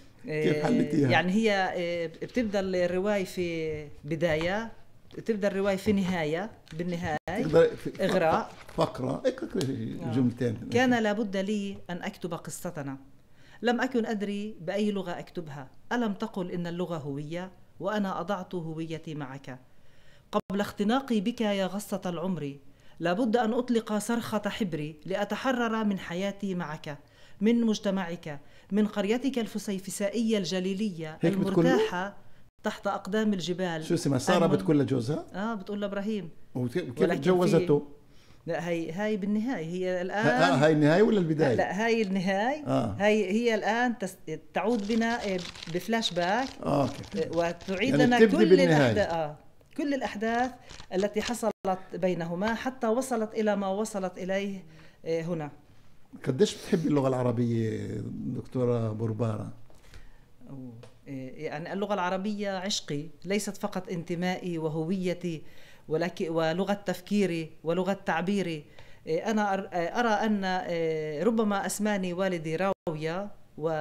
كيف حلتيها؟ يعني هي آه، بتبدا الروايه في بدايه، بتبدا الروايه في نهايه. بالنهايه تقدر في- إغراء. فقره اقرأي آه. جملتين. كان لابد لي ان اكتب قصتنا، لم اكن ادري باي لغه اكتبها. الم تقل ان اللغه هويه، وانا اضعت هويتي معك. قبل اختناقي بك يا غصة العمر، لابد أن أطلق صرخة حبري لأتحرر من حياتي معك، من مجتمعك، من قريتك الفسيفسائية الجليلية هيك بتقول له؟ المرتاحة تحت أقدام الجبال. شو اسمها ساره؟ الم- بتقول لجوزها؟ آه بتقول لإبراهيم. وكيف ولكن تجوزته؟ لا، هي هاي بالنهاية هي الآن. ها هاي النهايه ولا لا, البدايه؟ لا هاي النهاية. آه. هاي هي الآن تس... تعود بنا آه، بفلاش باك، اه اوكي. وتعيد يعني لنا بتبدي كل بالنهاية. الأحداث آه. كل الأحداث التي حصلت بينهما حتى وصلت إلى ما وصلت إليه آه، هنا. قديش بتحبي اللغه العربيه دكتوره برباره؟ أو- آه، يعني اللغة العربية عشقي، ليست فقط انتمائي وهويتي، ولكن ولغة تفكيري ولغة تعبيري. آه، أنا أر- آه، أرى أن آه، ربما أسماني والدي راوية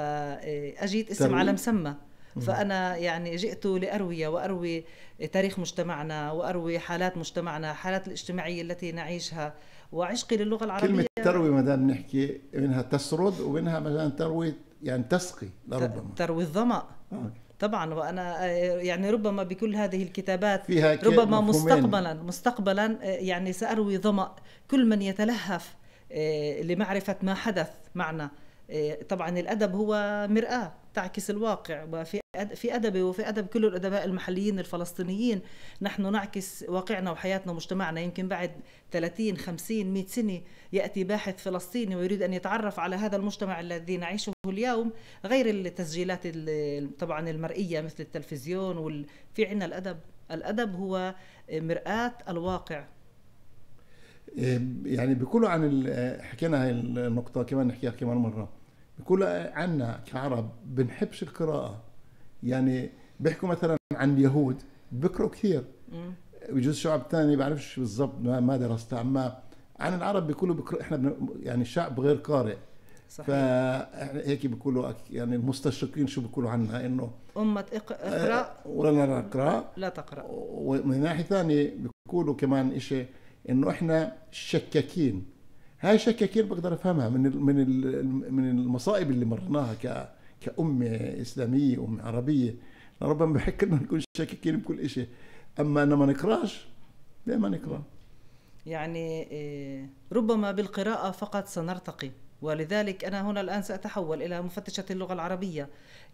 وأجيت اسم تروي؟ على مسمى. فأنا يعني جئت لأروي وأروي تاريخ مجتمعنا، وأروي حالات مجتمعنا، حالات الاجتماعية التي نعيشها. وعشقي للغة العربية كلمه تروي ما دام نحكي منها تسرد ومنها مثلا تروي يعني تسقي لربما. تروي الظمأ. آه. طبعا. وانا آه، يعني ربما بكل هذه الكتابات فيها ك- ربما مفهومين. مستقبلا مستقبلا آه، يعني ساروي ظمأ كل من يتلهف آه، لمعرفه ما حدث معنا. آه، طبعا الادب هو مرآة تعكس الواقع، وفي أد- في ادبي وفي ادب كل الادباء المحليين الفلسطينيين نحن نعكس واقعنا وحياتنا ومجتمعنا. يمكن بعد ثلاثين خمسين مئة سنه ياتي باحث فلسطيني ويريد ان يتعرف على هذا المجتمع الذي نعيشه اليوم، غير التسجيلات ال- طبعا المرئيه مثل التلفزيون وال... في عنا الادب. الادب هو مرآة الواقع. إيه، يعني بيقولوا عن ال- حكينا هاي النقطة كمان نحكيها كمان مرة. بيقولوا عنا كعرب بنحبش القراءة، يعني بيحكوا مثلا عن اليهود بيقرأوا كثير، مم. بجوز شعب تاني بعرفش بالضبط ما ما درست، اما عن العرب بيقولوا بيقرأ احنا بن- يعني شعب غير قارئ. صحيح. فهيك بيقولوا أك- يعني المستشرقين شو بيقولوا عنها انه أمة اق- اقرأ آه، ولا نقرأ. لا تقرأ. ومن ناحية ثانية بيقولوا كمان إشي إنه إحنا شكاكين. هاي شكاكين بقدر أفهمها من ال من ال من المصائب اللي مرناها ك كأمة إسلامية أمة عربية. ربما بحك إنه نكون شكاكين بكل إشي، أما أنا ما نقراش دائما نقرأ. يعني ربما بالقراءة فقط سنرتقي، ولذلك أنا هنا الآن سأتحول إلى مفتشة اللغة العربية.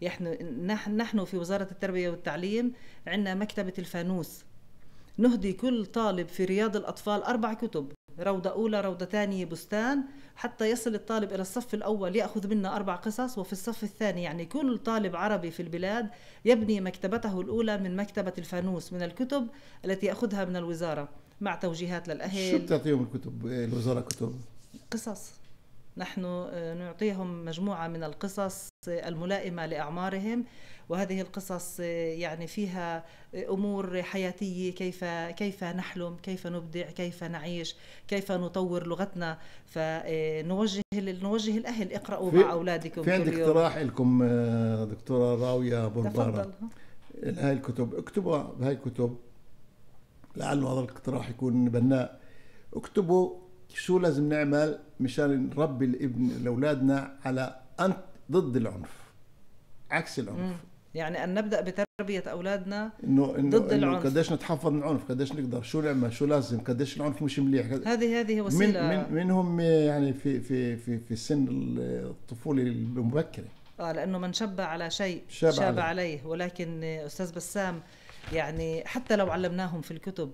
نحن في وزارة التربية والتعليم عندنا مكتبة الفانوس، نهدي كل طالب في رياض الأطفال أربع كتب، روضة أولى، روضة ثانية، بستان، حتى يصل الطالب إلى الصف الأول يأخذ منا أربع قصص، وفي الصف الثاني يعني كل طالب عربي في البلاد يبني مكتبته الأولى من مكتبة الفانوس، من الكتب التي يأخذها من الوزارة مع توجيهات للأهل. شو بتعطيهم الكتب الوزارة؟ كتب قصص، نحن نعطيهم مجموعة من القصص الملائمة لأعمارهم، وهذه القصص يعني فيها أمور حياتية، كيف كيف نحلم، كيف نبدع، كيف نعيش، كيف نطور لغتنا. فنوجه نوجه الأهل اقرأوا مع أولادكم. في عندي اقتراح لكم دكتورة راوية بربارة، هاي الكتب اكتبوا بهاي الكتب، لعله هذا الاقتراح يكون بناء. اكتبوا شو لازم نعمل مشان نربي الابن لاولادنا على انت ضد العنف، عكس العنف. مم. يعني ان نبدا بتربيه اولادنا انه انه ضد العنف، قديش نتحفظ من العنف، قديش نقدر، شو نعمل، شو لازم، قديش العنف مش مليح. هذه هذه وسيله من من منهم يعني في في في في السن الطفولي المبكره. اه لانه من شب على شيء شاب, شاب عليه. عليه. ولكن استاذ بسام، يعني حتى لو علمناهم في الكتب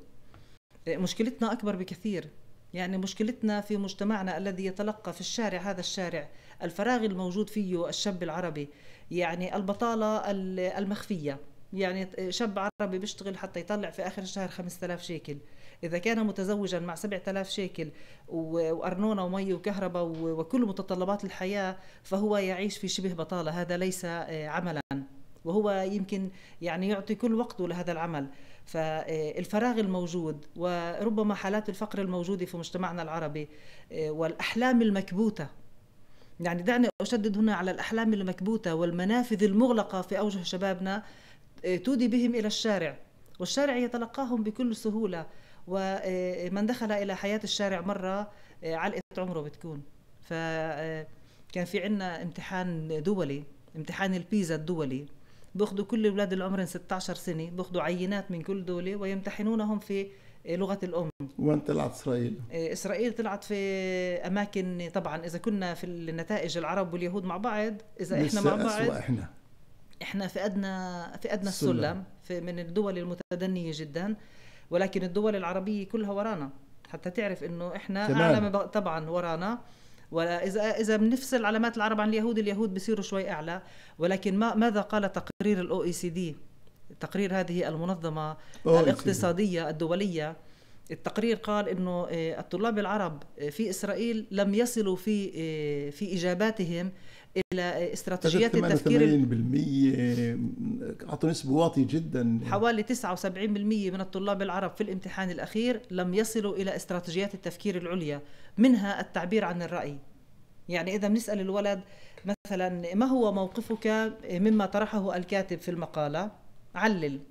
مشكلتنا اكبر بكثير. يعني مشكلتنا في مجتمعنا الذي يتلقى في الشارع، هذا الشارع الفراغ الموجود فيه الشاب العربي، يعني البطالة المخفية. يعني شاب عربي بيشتغل حتى يطلع في آخر الشهر خمسة آلاف شيكل، إذا كان متزوجا مع سبعة آلاف شيكل وأرنونة ومي وكهرباء وكل متطلبات الحياة، فهو يعيش في شبه بطالة. هذا ليس عملا، وهو يمكن يعني يعطي كل وقته لهذا العمل. فالفراغ الموجود وربما حالات الفقر الموجودة في مجتمعنا العربي والأحلام المكبوتة، يعني دعني أشدد هنا على الأحلام المكبوتة والمنافذ المغلقة في أوجه شبابنا، تودي بهم إلى الشارع، والشارع يتلقاهم بكل سهولة. ومن دخل إلى حياة الشارع مرة علقة عمره بتكون. فكان في عنا امتحان دولي، امتحان البيزا الدولي، بياخذوا كل اولاد العمر ستة عشر سنه، بياخذوا عينات من كل دوله ويمتحنونهم في لغه الام. وين طلعت اسرائيل؟ اسرائيل طلعت في اماكن، طبعا اذا كنا في النتائج العرب واليهود مع بعض، اذا احنا مع بعض احنا احنا في ادنى في ادنى السلم في من الدول المتدنيه جدا، ولكن الدول العربيه كلها ورانا، حتى تعرف انه احنا اعلى طبعا ورانا. وإذا إذا بنفصل علامات العرب عن اليهود، اليهود بيصيروا شوي أعلى. ولكن ما ماذا قال تقرير الأو إي سي دي، تقرير هذه المنظمة الاقتصادية الدولية؟ التقرير قال إنه الطلاب العرب في إسرائيل لم يصلوا في في إجاباتهم إلى استراتيجيات التفكير. ثمانية وثمانين بالمئة أعطوا نسبة واطية جدا. حوالي تسعة وسبعين بالمئة من الطلاب العرب في الامتحان الأخير لم يصلوا إلى استراتيجيات التفكير العليا، منها التعبير عن الرأي. يعني إذا بنسأل الولد مثلا ما هو موقفك مما طرحه الكاتب في المقالة، علل،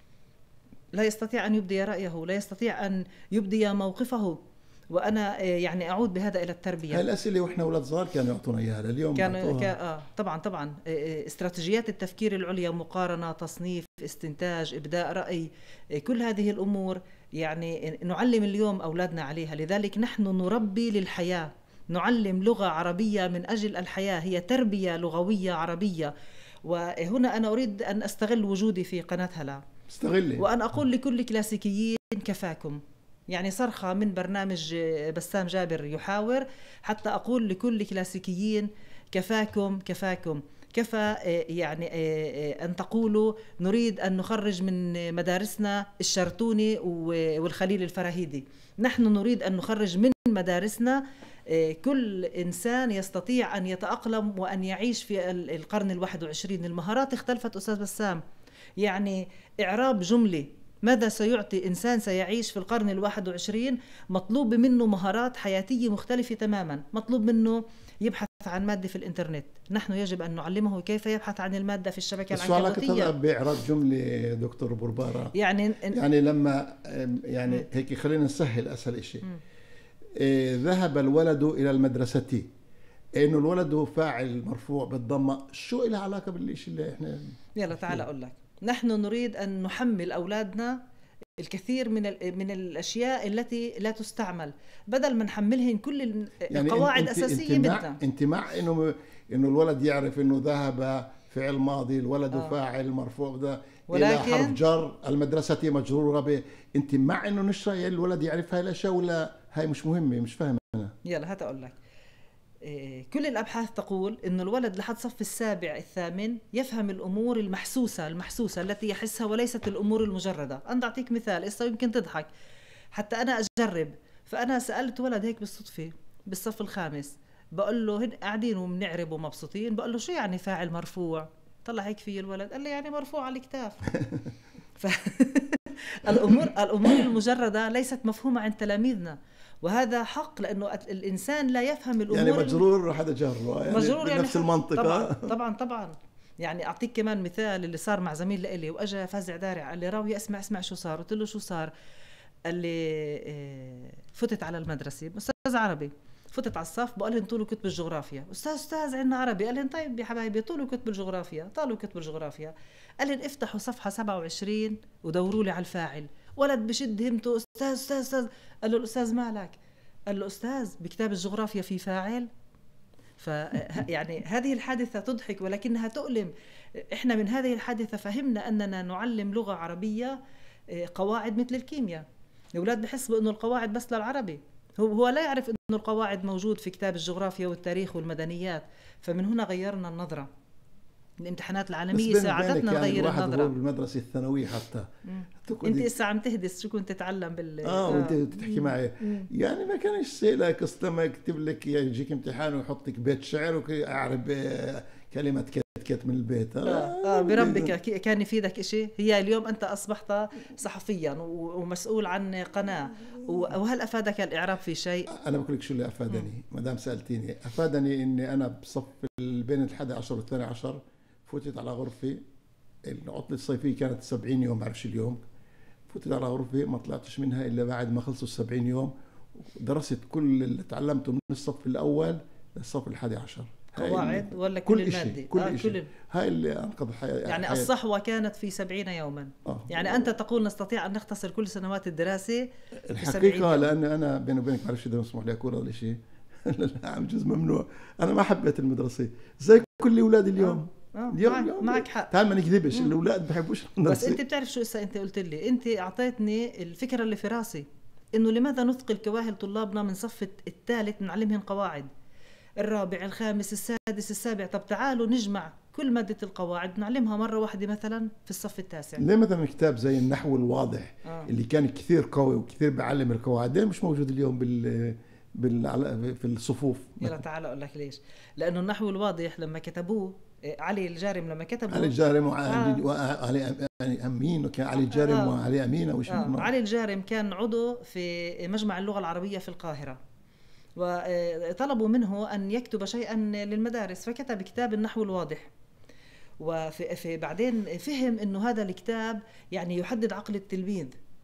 لا يستطيع أن يبدي رأيه، لا يستطيع أن يبدي موقفه. وأنا يعني أعود بهذا إلى التربية. هاي الأسئلة وإحنا أولاد صغار كانوا يعطونا إياها، اليوم كانوا كا آه طبعا طبعا استراتيجيات التفكير العليا، مقارنة، تصنيف، استنتاج، إبداء رأي، كل هذه الأمور يعني نعلم اليوم أولادنا عليها. لذلك نحن نربي للحياة، نعلم لغة عربية من أجل الحياة، هي تربية لغوية عربية. وهنا أنا أريد أن أستغل وجودي في قناة هلا، استغلي، وأن أقول لكل كلاسيكيين كفاكم. يعني صرخة من برنامج بسام جابر يحاور حتى أقول لكل كلاسيكيين كفاكم كفاكم كفى. يعني أن تقولوا نريد أن نخرج من مدارسنا الشرتوني والخليل الفراهيدي. نحن نريد أن نخرج من مدارسنا كل إنسان يستطيع أن يتأقلم وأن يعيش في القرن الواحد وعشرين. المهارات اختلفت أستاذ بسام، يعني إعراب جملة ماذا سيعطي إنسان سيعيش في القرن الواحد وعشرين، مطلوب منه مهارات حياتية مختلفة تماما. مطلوب منه يبحث عن مادة في الإنترنت، نحن يجب أن نعلمه كيف يبحث عن المادة في الشبكة العنكبوتية. السؤال كنت بإعراب جملة دكتور بربارة، يعني يعني لما يعني هيك خلينا نسهل أسهل إشي. إيه، ذهب الولد إلى المدرسة، إنه الولد فاعل مرفوع بالضمة، شو إله علاقة بالإشي اللي إحنا؟ يلا تعال أقول لك. نحن نريد أن نحمل أولادنا الكثير من من الاشياء التي لا تستعمل، بدل ما نحملهن كل يعني القواعد انت اساسيه انت مع بدنا. انت مع انه انه الولد يعرف انه ذهب فعل ماضي، الولد آه. فاعل مرفوع ده ولكن الى حرف جر، المدرسه مجروره ب... انت مع انه نشرح الولد يعرف هاي الاشياء ولا هاي مش مهمه؟ مش فاهم انا. يلا هات اقول لك. كل الأبحاث تقول إنه الولد لحد صف السابع الثامن يفهم الأمور المحسوسة المحسوسة التي يحسها وليست الأمور المجردة. أنا أعطيك مثال قصة يمكن تضحك حتى أنا أجرب. فأنا سألت ولد هيك بالصدفة بالصف الخامس، بقول له هن قاعدين وبنعرب ومبسوطين، بقول له شو يعني فاعل مرفوع؟ طلع هيك في الولد قال لي يعني مرفوع على الكتاف. ف... الأمور الأمور المجردة ليست مفهومة عند تلاميذنا، وهذا حق، لأنه الإنسان لا يفهم الأمور. يعني مجرور هذا جر يعني مجرور يعني بنفس المنطقة. طبعا طبعا طبعا. يعني أعطيك كمان مثال اللي صار مع زميل لإلي، وأجا فازع دارع قال لي راوية اسمع اسمع شو صار. قلت له شو صار؟ قال لي فتت على المدرسة أستاذ عربي، فتت على الصف بقول لهم طولوا كتب الجغرافيا. أستاذ أستاذ عندنا عربي. قال لهم طيب يا حبايبي طولوا كتب الجغرافيا. طالوا كتب الجغرافيا. قال لهم افتحوا صفحة سبعة وعشرين ودوروا لي على الفاعل. ولد بشد همته أستاذ أستاذ أستاذ. قال له الأستاذ مالك؟ قال له أستاذ بكتاب الجغرافيا في فاعل؟ ف يعني هذه الحادثة تضحك ولكنها تؤلم. إحنا من هذه الحادثة فهمنا أننا نعلم لغة عربية قواعد مثل الكيمياء. الأولاد بحس بأنه القواعد بس للعربي، هو هو لا يعرف أنه القواعد موجود في كتاب الجغرافيا والتاريخ والمدنيات. فمن هنا غيرنا النظرة. الامتحانات العالمية ساعدتنا نغير النظرة. بالمدرسة الثانوية حتى انت هسه عم تهدس شو كنت تتعلم بال اه وانت تحكي معي يعني ما كانش سهلك لما يكتب لك يجيك امتحان ويحط لك بيت شعر واعرب كلمة كت كت من البيت. اه, آه بربك كان يفيدك إشي؟ هي اليوم انت اصبحت صحفيا ومسؤول عن قناة، وهل افادك الاعراب في شيء؟ انا بقول لك شو اللي افادني ما دام سالتيني. افادني اني انا بصف بين الحادي عشر والثاني عشر فتت على غرفة، العطلة الصيفية كانت سبعين يوم، بعرفش اليوم. فتت على غرفة ما طلعتش منها إلا بعد ما خلصوا السبعين يوم، درست كل اللي تعلمته من الصف الأول للصف الحادي عشر. قواعد ولا كل, كل المادة؟ كل آه شيء. هاي اللي أنقذ الحياة. يعني حياة. الصحوة كانت في سبعين يوما. آه. يعني أنت تقول نستطيع أن نختصر كل سنوات الدراسة الحقيقة، لأن أنا بيني وبينك بعرفش إذا مسموح لي أقول هذا الشيء. لا عم جزء ممنوع. أنا ما حبيت المدرسة زي كل أولاد اليوم. آه. آه. اليوم معك, اليوم معك حق. تعال ما نكذبش، الأولاد بحبوش المدرسة. بس أنت بتعرف شو إسا أنت قلت لي؟ أنت أعطيتني الفكرة اللي في راسي، إنه لماذا نثقل كواهل طلابنا من صف الثالث نعلمهم قواعد، الرابع الخامس السادس السابع؟ طب تعالوا نجمع كل مادة القواعد نعلمها مرة واحدة مثلا في الصف التاسع. ليه مثلا كتاب زي النحو الواضح آه. اللي كان كثير قوي وكثير بعلم القواعد مش موجود اليوم بال بال في الصفوف؟ يلا تعال أقول لك ليش. لأنه النحو الواضح لما كتبوه علي الجارم، لما كتبوا علي الجارم وعلي آه. يعني أمين، وكان علي الجارم آه. وعلي أمينة وش آه. علي الجارم كان عضو في مجمع اللغة العربية في القاهرة، وطلبوا منه أن يكتب شيئا للمدارس، فكتب كتاب النحو الواضح. وفي بعدين فهم أنه هذا الكتاب يعني يحدد عقل التلميذ،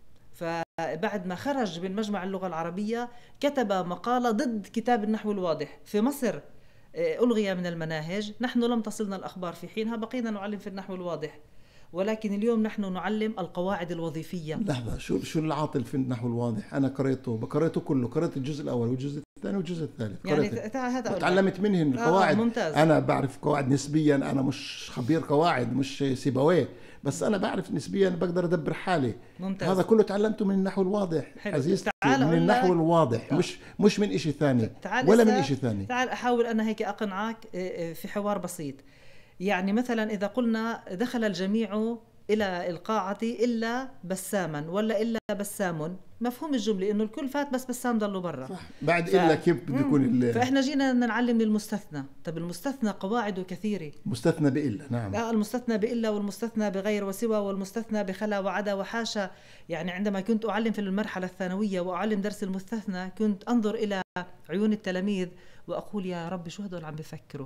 فبعد ما خرج من مجمع اللغة العربية كتب مقالة ضد كتاب النحو الواضح. في مصر ألغي من المناهج، نحن لم تصلنا الأخبار في حينها، بقينا نعلم في النحو الواضح، ولكن اليوم نحن نعلم القواعد الوظيفية. لحظة، شو شو العاطل في النحو الواضح؟ أنا قريته قريته كله، قريت الجزء الأول والجزء الثاني والجزء الثالث، يعني هذا تعلمت منهن القواعد. آه ممتاز. أنا بعرف قواعد نسبيا، أنا مش خبير قواعد، مش سيبويه، بس أنا بعرف نسبيا، بقدر أدبر حالي. ممتاز. هذا كله تعلمته من النحو الواضح عزيزتي، من النحو الواضح، آه. مش مش من إشي ثاني ولا من إشي ثاني. تعال أحاول أنا هيك أقنعك في حوار بسيط. يعني مثلا إذا قلنا دخل الجميع إلى القاعة إلا بساما ولا إلا بسام، مفهوم الجملة إنه الكل فات بس بسام ضلوا برا. بعد ف... إلا كيف بده يكون؟ فإحنا جينا نعلم المستثنى. طب المستثنى قواعده كثيرة. مستثنى بإلا، نعم. آه المستثنى بإلا والمستثنى بغير وسوى والمستثنى بخلا وعدا وحاشا. يعني عندما كنت أعلم في المرحلة الثانوية وأعلم درس المستثنى كنت أنظر إلى عيون التلاميذ وأقول يا رب شو هدول عم بفكروا.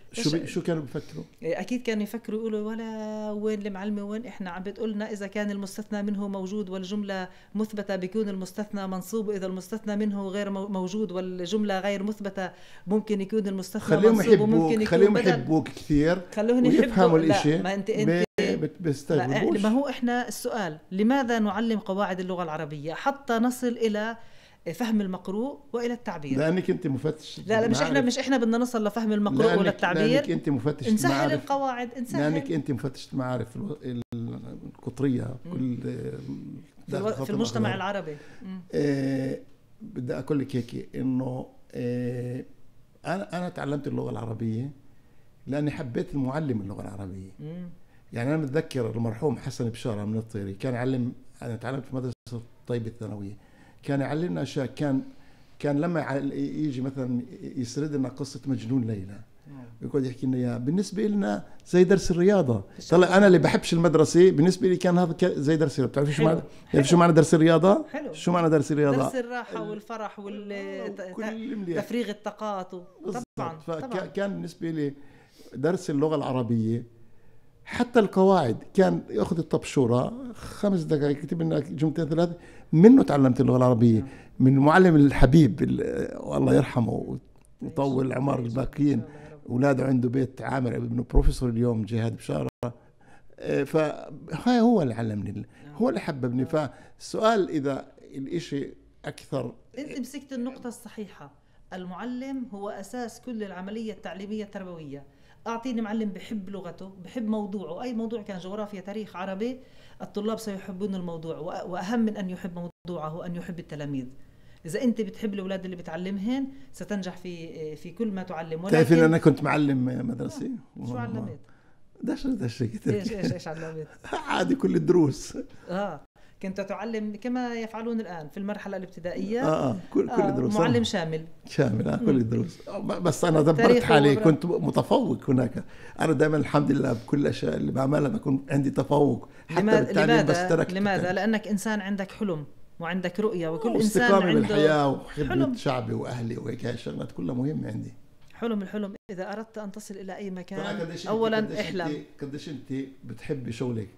شو بي شو كانوا بيفكروا؟ اكيد كانوا يفكروا يقولوا ولا وين المعلمه وين احنا عم بتقولنا اذا كان المستثنى منه موجود والجمله مثبته بيكون المستثنى منصوب، واذا المستثنى منه غير موجود والجمله غير مثبته ممكن يكون المستثنى منصوب وممكن يكون خليهم يحبوك كثير خلوهم يفهموا الشيء. ما انت انت بيستغربوش. ما هو احنا السؤال لماذا نعلم قواعد اللغه العربيه حتى نصل الى فهم المقروء والى التعبير؟ لانك انت مفتش. لا لا مش احنا مش احنا بدنا نوصل لفهم المقروء ولا التعبير. لانك انت مفتش نسهل القواعد، نسهل. لانك انت مفتش المعارف القطريه كل في المجتمع العربي. آه بدي اقول لك هيك انه آه انا انا تعلمت اللغه العربيه لاني حبيت المعلم اللغه العربيه. مم. يعني انا متذكر المرحوم حسن بشاره من الطيري كان يعلم، انا تعلمت في مدرسه طيبه الثانويه، كان يعلمنا اشياء. كان كان لما يجي مثلا يسرد لنا قصه مجنون ليلى يقعد يحكي لنا اياها، بالنسبه لنا زي درس الرياضه. طلع انا اللي بحبش المدرسه بالنسبه لي كان هذا زي درس الرياضه. بتعرفي شو معنى يعني شو معنى درس الرياضه؟ حلو. شو معنى درس الرياضه؟ درس الراحه والفرح والتفريغ الطاقات. طبعا فكان بالنسبه لي درس اللغه العربيه حتى القواعد كان ياخذ الطبشوره خمس دقائق يكتب لنا جملتين ثلاث، منه تعلمت اللغه العربيه من المعلم الحبيب والله يرحمه وطول عمر الباقيين. اولاده عنده بيت عامر ابنه بروفيسور اليوم جهاد بشاره. فهاي هو اللي علمني، هو اللي حببني. فالسؤال اذا الاشي اكثر، انت مسكت النقطه الصحيحه. المعلم هو اساس كل العمليه التعليميه التربويه. أعطيني معلم بحب لغته، بحب موضوعه، أي موضوع كان جغرافيا تاريخ عربي، الطلاب سيحبون الموضوع. وأهم من أن يحب موضوعه أن يحب التلاميذ. إذا أنت بتحب الأولاد اللي بتعلمهن ستنجح في في كل ما تعلم. ولكن تعرفين أنا كنت معلم مدرسي. شو علمت؟ داش داش إيش إيش إيش علمت؟ عادي كل الدروس. آه كنت تعلم كما يفعلون الآن في المرحلة الابتدائية. آه, آه كل كل الدروس. آه معلم شامل. شامل آه كل الدروس. بس أنا دبرت حالي، كنت متفوق هناك. أنا دائما الحمد لله بكل الأشياء اللي بعملها بكون عندي تفوق حتى بالتعليم. بس تركت. لماذا؟ لأنك إنسان عندك حلم وعندك رؤية، وكل إنسان عنده بالحياة وحب شعبي وأهلي وهيك. هاي الشغلات كلها مهمة عندي. حلم الحلم إذا أردت أن تصل إلى أي مكان أولا احلم. قديش أنت بتحبي شغلك.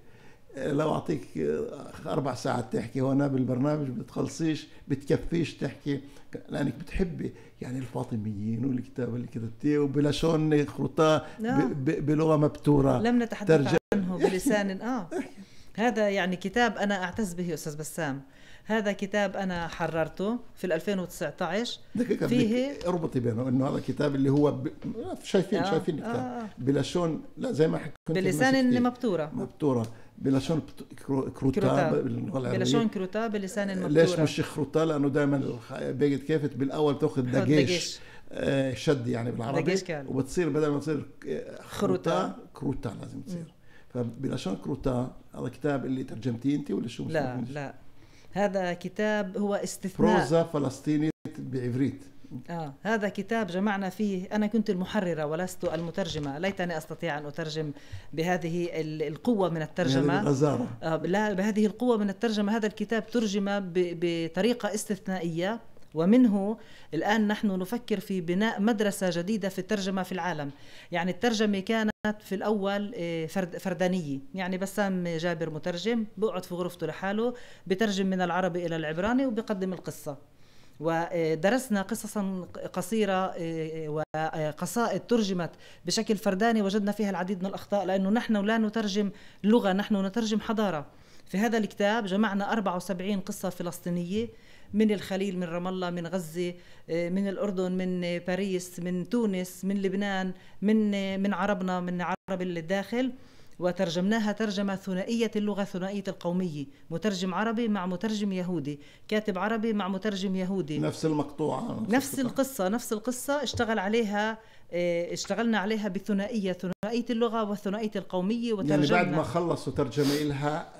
لو أعطيك أربع ساعات تحكي هنا بالبرنامج بتخلصيش بتكفيش تحكي، لأنك بتحبي يعني الفاطميين والكتاب اللي كتبتيه وبلشون خروطة بلغة مبتورة لم نتحدث عنه بلسان آه هذا يعني كتاب أنا أعتز به أستاذ بسام. هذا كتاب أنا حررته في ألفين وتسعة عشر. فيه اربطي بينه إنه هذا كتاب اللي هو ب... شايفين آه شايفين الكتاب آه آه. بلشون لا زي ما حكيت بلسان مبتورة مبتورة بلشون كروتا بلشون كروتا بلسان مبتورة. ليش مش خروتا؟ لأنه دائما بيجد كيفت بالأول تأخذ دقيش آه شد يعني بالعربي، وبتصير بدل ما تصير خروتا كروتا لازم تصير. فبلشون كروتا هذا كتاب اللي ترجمتيه أنت ولا شو؟ لا لا هذا كتاب هو استثناء بروزا فلسطيني بعبريت. آه هذا كتاب جمعنا فيه. أنا كنت المحررة ولست المترجمة. ليتني أستطيع أن أترجم بهذه القوة من الترجمة. بهذه آه لا بهذه القوة من الترجمة. هذا الكتاب ترجم بطريقة استثنائية، ومنه الآن نحن نفكر في بناء مدرسة جديدة في الترجمة في العالم. يعني الترجمة كانت في الأول فرد فردانية، يعني بسام جابر مترجم بقعد في غرفته لحاله بترجم من العربي إلى العبراني وبيقدم القصة. ودرسنا قصصا قصيرة وقصائد ترجمت بشكل فرداني وجدنا فيها العديد من الأخطاء، لأنه نحن لا نترجم لغة، نحن نترجم حضارة. في هذا الكتاب جمعنا أربعة وسبعين قصة فلسطينية من الخليل، من رام الله، من غزة، من الأردن، من باريس، من تونس، من لبنان، من من عربنا، من عرب الداخل، وترجمناها ترجمة ثنائية اللغة، ثنائية القومية، مترجم عربي مع مترجم يهودي، كاتب عربي مع مترجم يهودي. نفس المقطوعة نفس, نفس القصة نفس القصة اشتغل عليها اشتغلنا عليها بثنائية، ثنائية اللغة وثنائية القومية. وترجمنا يعني بعد ما خلصوا ترجمة لها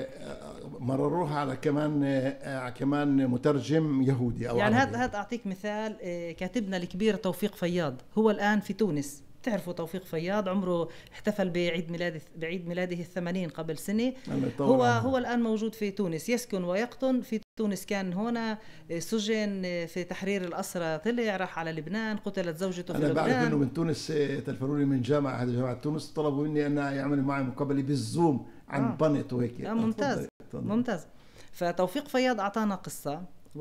مرروها على كمان كمان مترجم يهودي أو يعني هذا هذا أعطيك مثال. كاتبنا الكبير توفيق فياض هو الآن في تونس. تعرفوا توفيق فياض عمره احتفل بعيد ميلاده بعيد ميلاده الثمانين قبل سنة. هو هو الآن موجود في تونس، يسكن ويقطن في تونس كان هنا، سجن في تحرير الأسرى، طلع راح على لبنان، قتلت زوجته في أنا لبنان. بعرف إنه من تونس تلفونوني من جامعة، هذه جامعة تونس، طلبوا مني أن يعملوا معي مقابلة بالزوم عن آه. بنت وهيك. آه ممتاز تفضل. ممتاز. فتوفيق فياض أعطانا قصة،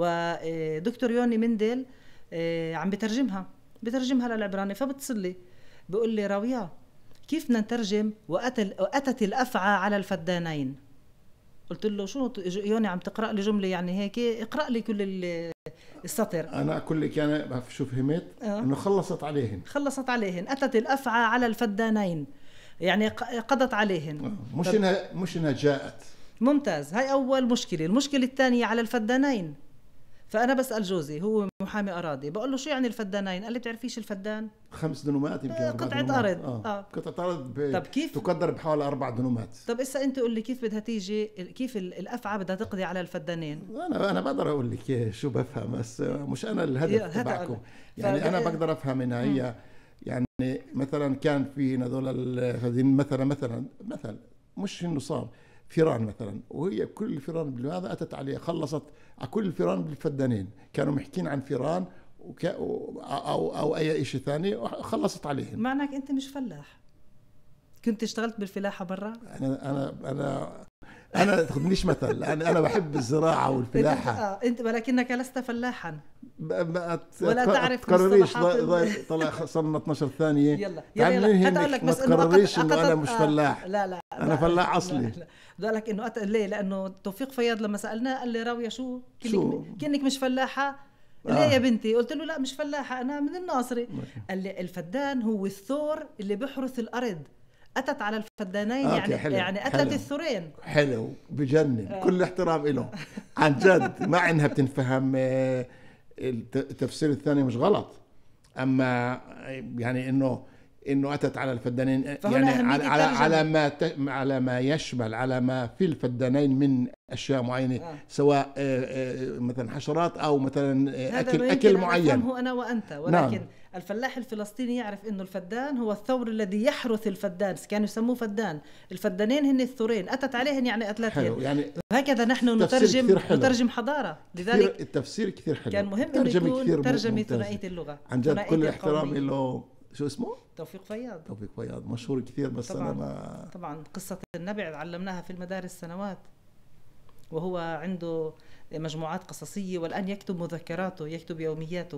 ودكتور يوني مندل عم بترجمها بترجمها للعبراني، فبتصل لي بقول لي راوية كيف بدنا نترجم وأتت الأفعى على الفدانين؟ قلت له شو يوني عم تقرأ لي جملة يعني هيك، اقرأ لي كل السطر. أنا أقول لك أنا شو فهمت آه. إنه خلصت عليهن خلصت عليهن، أتت الأفعى على الفدانين، يعني قضت عليهن. آه. مش إنها مش إنها جاءت. ممتاز. هاي أول مشكلة. المشكلة الثانية على الفدانين. فأنا بسأل جوزي، هو محامي أراضي، بقول له شو يعني الفدانين؟ قال لي بتعرفيش الفدان؟ خمس دنومات يمكن. آه قطعة أرض. آه. آه. قطعة أرض ب... طب كيف تقدر بحوالي أربع دنومات. طب إسا أنت قل لي كيف بدها تيجي، كيف الأفعى بدها تقضي على الفدانين؟ أنا أنا بقدر أقول لك شو بفهم، بس مش أنا الهدف تبعكم. يعني ف... أنا بقدر أفهم إنها هي يعني مثلا كان في هذول مثلا مثلا مثلا مش إنه صار فيران مثلا، وهي كل الفيران بهذا أتت عليه، خلصت على كل الفيران بالفدانين، كانوا محكين عن فيران وك... أو, أو أو أي شيء ثاني وخلصت عليهم. معناك أنت مش فلاح، كنت اشتغلت بالفلاحة برا؟ أنا أنا أنا أنا تاخذنيش مثل، أنا أنا بحب الزراعة والفلاحة. آه أنت ولكنك لست فلاحا. ما ولا تعرف تقرريش طلع صرنا اثناشر ثانية. يلا يلا هذا أقول لك، ما تقرريش إنه أنا مش فلاح. لا لا أنا فلاح أصلي. بدي لك إنه أت... ليه؟ لأنه توفيق فياض لما سألناه قال لي راوية شو؟ كأنك كأنك مش فلاحة. آه. ليه يا بنتي؟ قلت له لا مش فلاحة، أنا من الناصري. قال لي الفدان هو الثور اللي بيحرث الأرض، أتت على الفدانين. آه يعني حلو. يعني أتت حلو. الثورين. حلو بجنن. آه. كل احترام له عن جد. مع إنها بتنفهم التفسير الثاني مش غلط، أما يعني إنه إنه أتت على الفدانين يعني على على, على ما على ما يشمل على ما في الفدانين من أشياء معينة. آه. سواء مثلا حشرات أو مثلا أكل أكل معين. هو أنا وأنت، ولكن نعم. الفلاح الفلسطيني يعرف إنه الفدان هو الثور الذي يحرث الفدان، كانوا يسموه فدان. الفدانين هن الثورين، أتت عليهن يعني أتلتهن. يعني هكذا نحن نترجم نترجم حضارة. لذلك التفسير كثير حلو. كان مهم إنه يكون ترجمة ثنائية اللغة عن جد. كل احترام له. شو اسمه؟ توفيق فياض. توفيق فياض مشهور كثير، بس طبعاً أنا ما طبعا قصة النبع علمناها في المدارس سنوات، وهو عنده مجموعات قصصية والآن يكتب مذكراته، يكتب يومياته.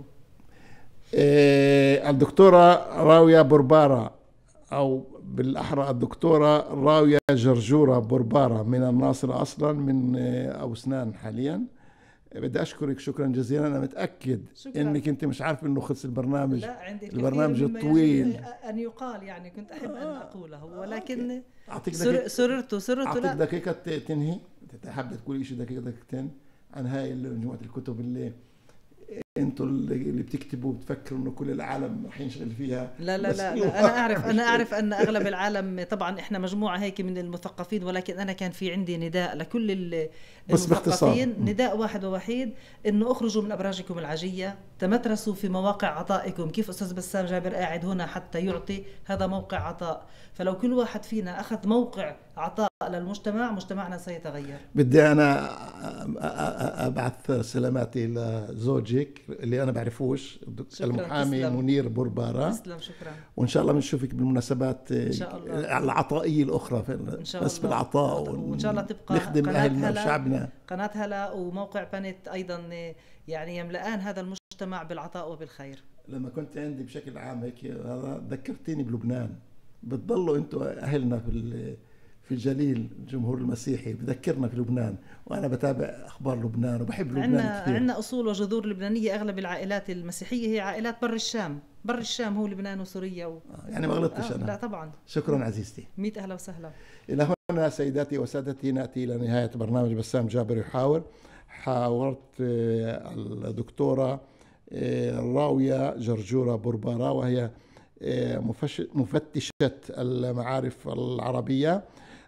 إيه الدكتورة راوية بربارة، أو بالأحرى الدكتورة راوية جرجورة بربارة من الناصرة أصلا، من أوسنان حاليا. بدي أشكرك شكرا جزيلا. أنا متأكد شكرا. إنك أنت مش عارف إنه خلص البرنامج. لا عندي البرنامج الطويل أن يقال، يعني كنت أحب أن أقوله، ولكن أعطيك سر... سررت سررت أعطيك دقيقة تنهي، تحب تقول شيء دقيقة دقيقتين عن هاي مجموعة الكتب اللي انتوا اللي بتكتبوا بتفكروا انه كل العالم راح ينشغل فيها. لا لا لا, لا انا اعرف انا اعرف ان اغلب العالم طبعا احنا مجموعه هيك من المثقفين، ولكن انا كان في عندي نداء لكل المثقفين، نداء واحد ووحيد، انه اخرجوا من ابراجكم العاجيه، تمترسوا في مواقع عطائكم. كيف استاذ بسام جابر قاعد هنا حتى يعطي، هذا موقع عطاء. فلو كل واحد فينا اخذ موقع عطاء للمجتمع، مجتمعنا سيتغير. بدي انا ابعث سلاماتي لزوجك اللي انا بعرفوش، المحامي تسلم. منير بربارة. تسلم شكرا. وان شاء الله بنشوفك بالمناسبات إن شاء الله. العطائيه الاخرى في بس بالعطاء، وان شاء الله تبقى نخدم اهلنا وشعبنا. قناه هلا وموقع بنت ايضا يعني يملأان هذا المجتمع بالعطاء وبالخير. لما كنت عندي بشكل عام هيك هذا ذكرتيني بلبنان. بتضلوا انتوا اهلنا في في الجليل، الجمهور المسيحي بذكرنا في لبنان، وانا بتابع اخبار لبنان وبحب لبنان عنا كثير. عندنا اصول وجذور لبنانيه. اغلب العائلات المسيحيه هي عائلات بر الشام. بر الشام هو لبنان وسوريا و... آه يعني ما غلطتش. آه انا لا طبعا. شكرا عزيزتي. مئة اهلا وسهلا. الى هنا سيداتي وسادتي ناتي الى نهايه برنامج بسام جابر يحاور. حاورت الدكتوره راوية جرجورة بربارة، وهي مفتشة المعارف العربية،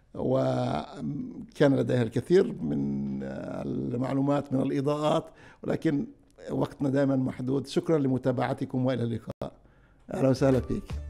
وكان لديها الكثير من المعلومات من الإضاءات، ولكن وقتنا دائما محدود. شكرا لمتابعتكم وإلى اللقاء. أهلا وسهلا فيك.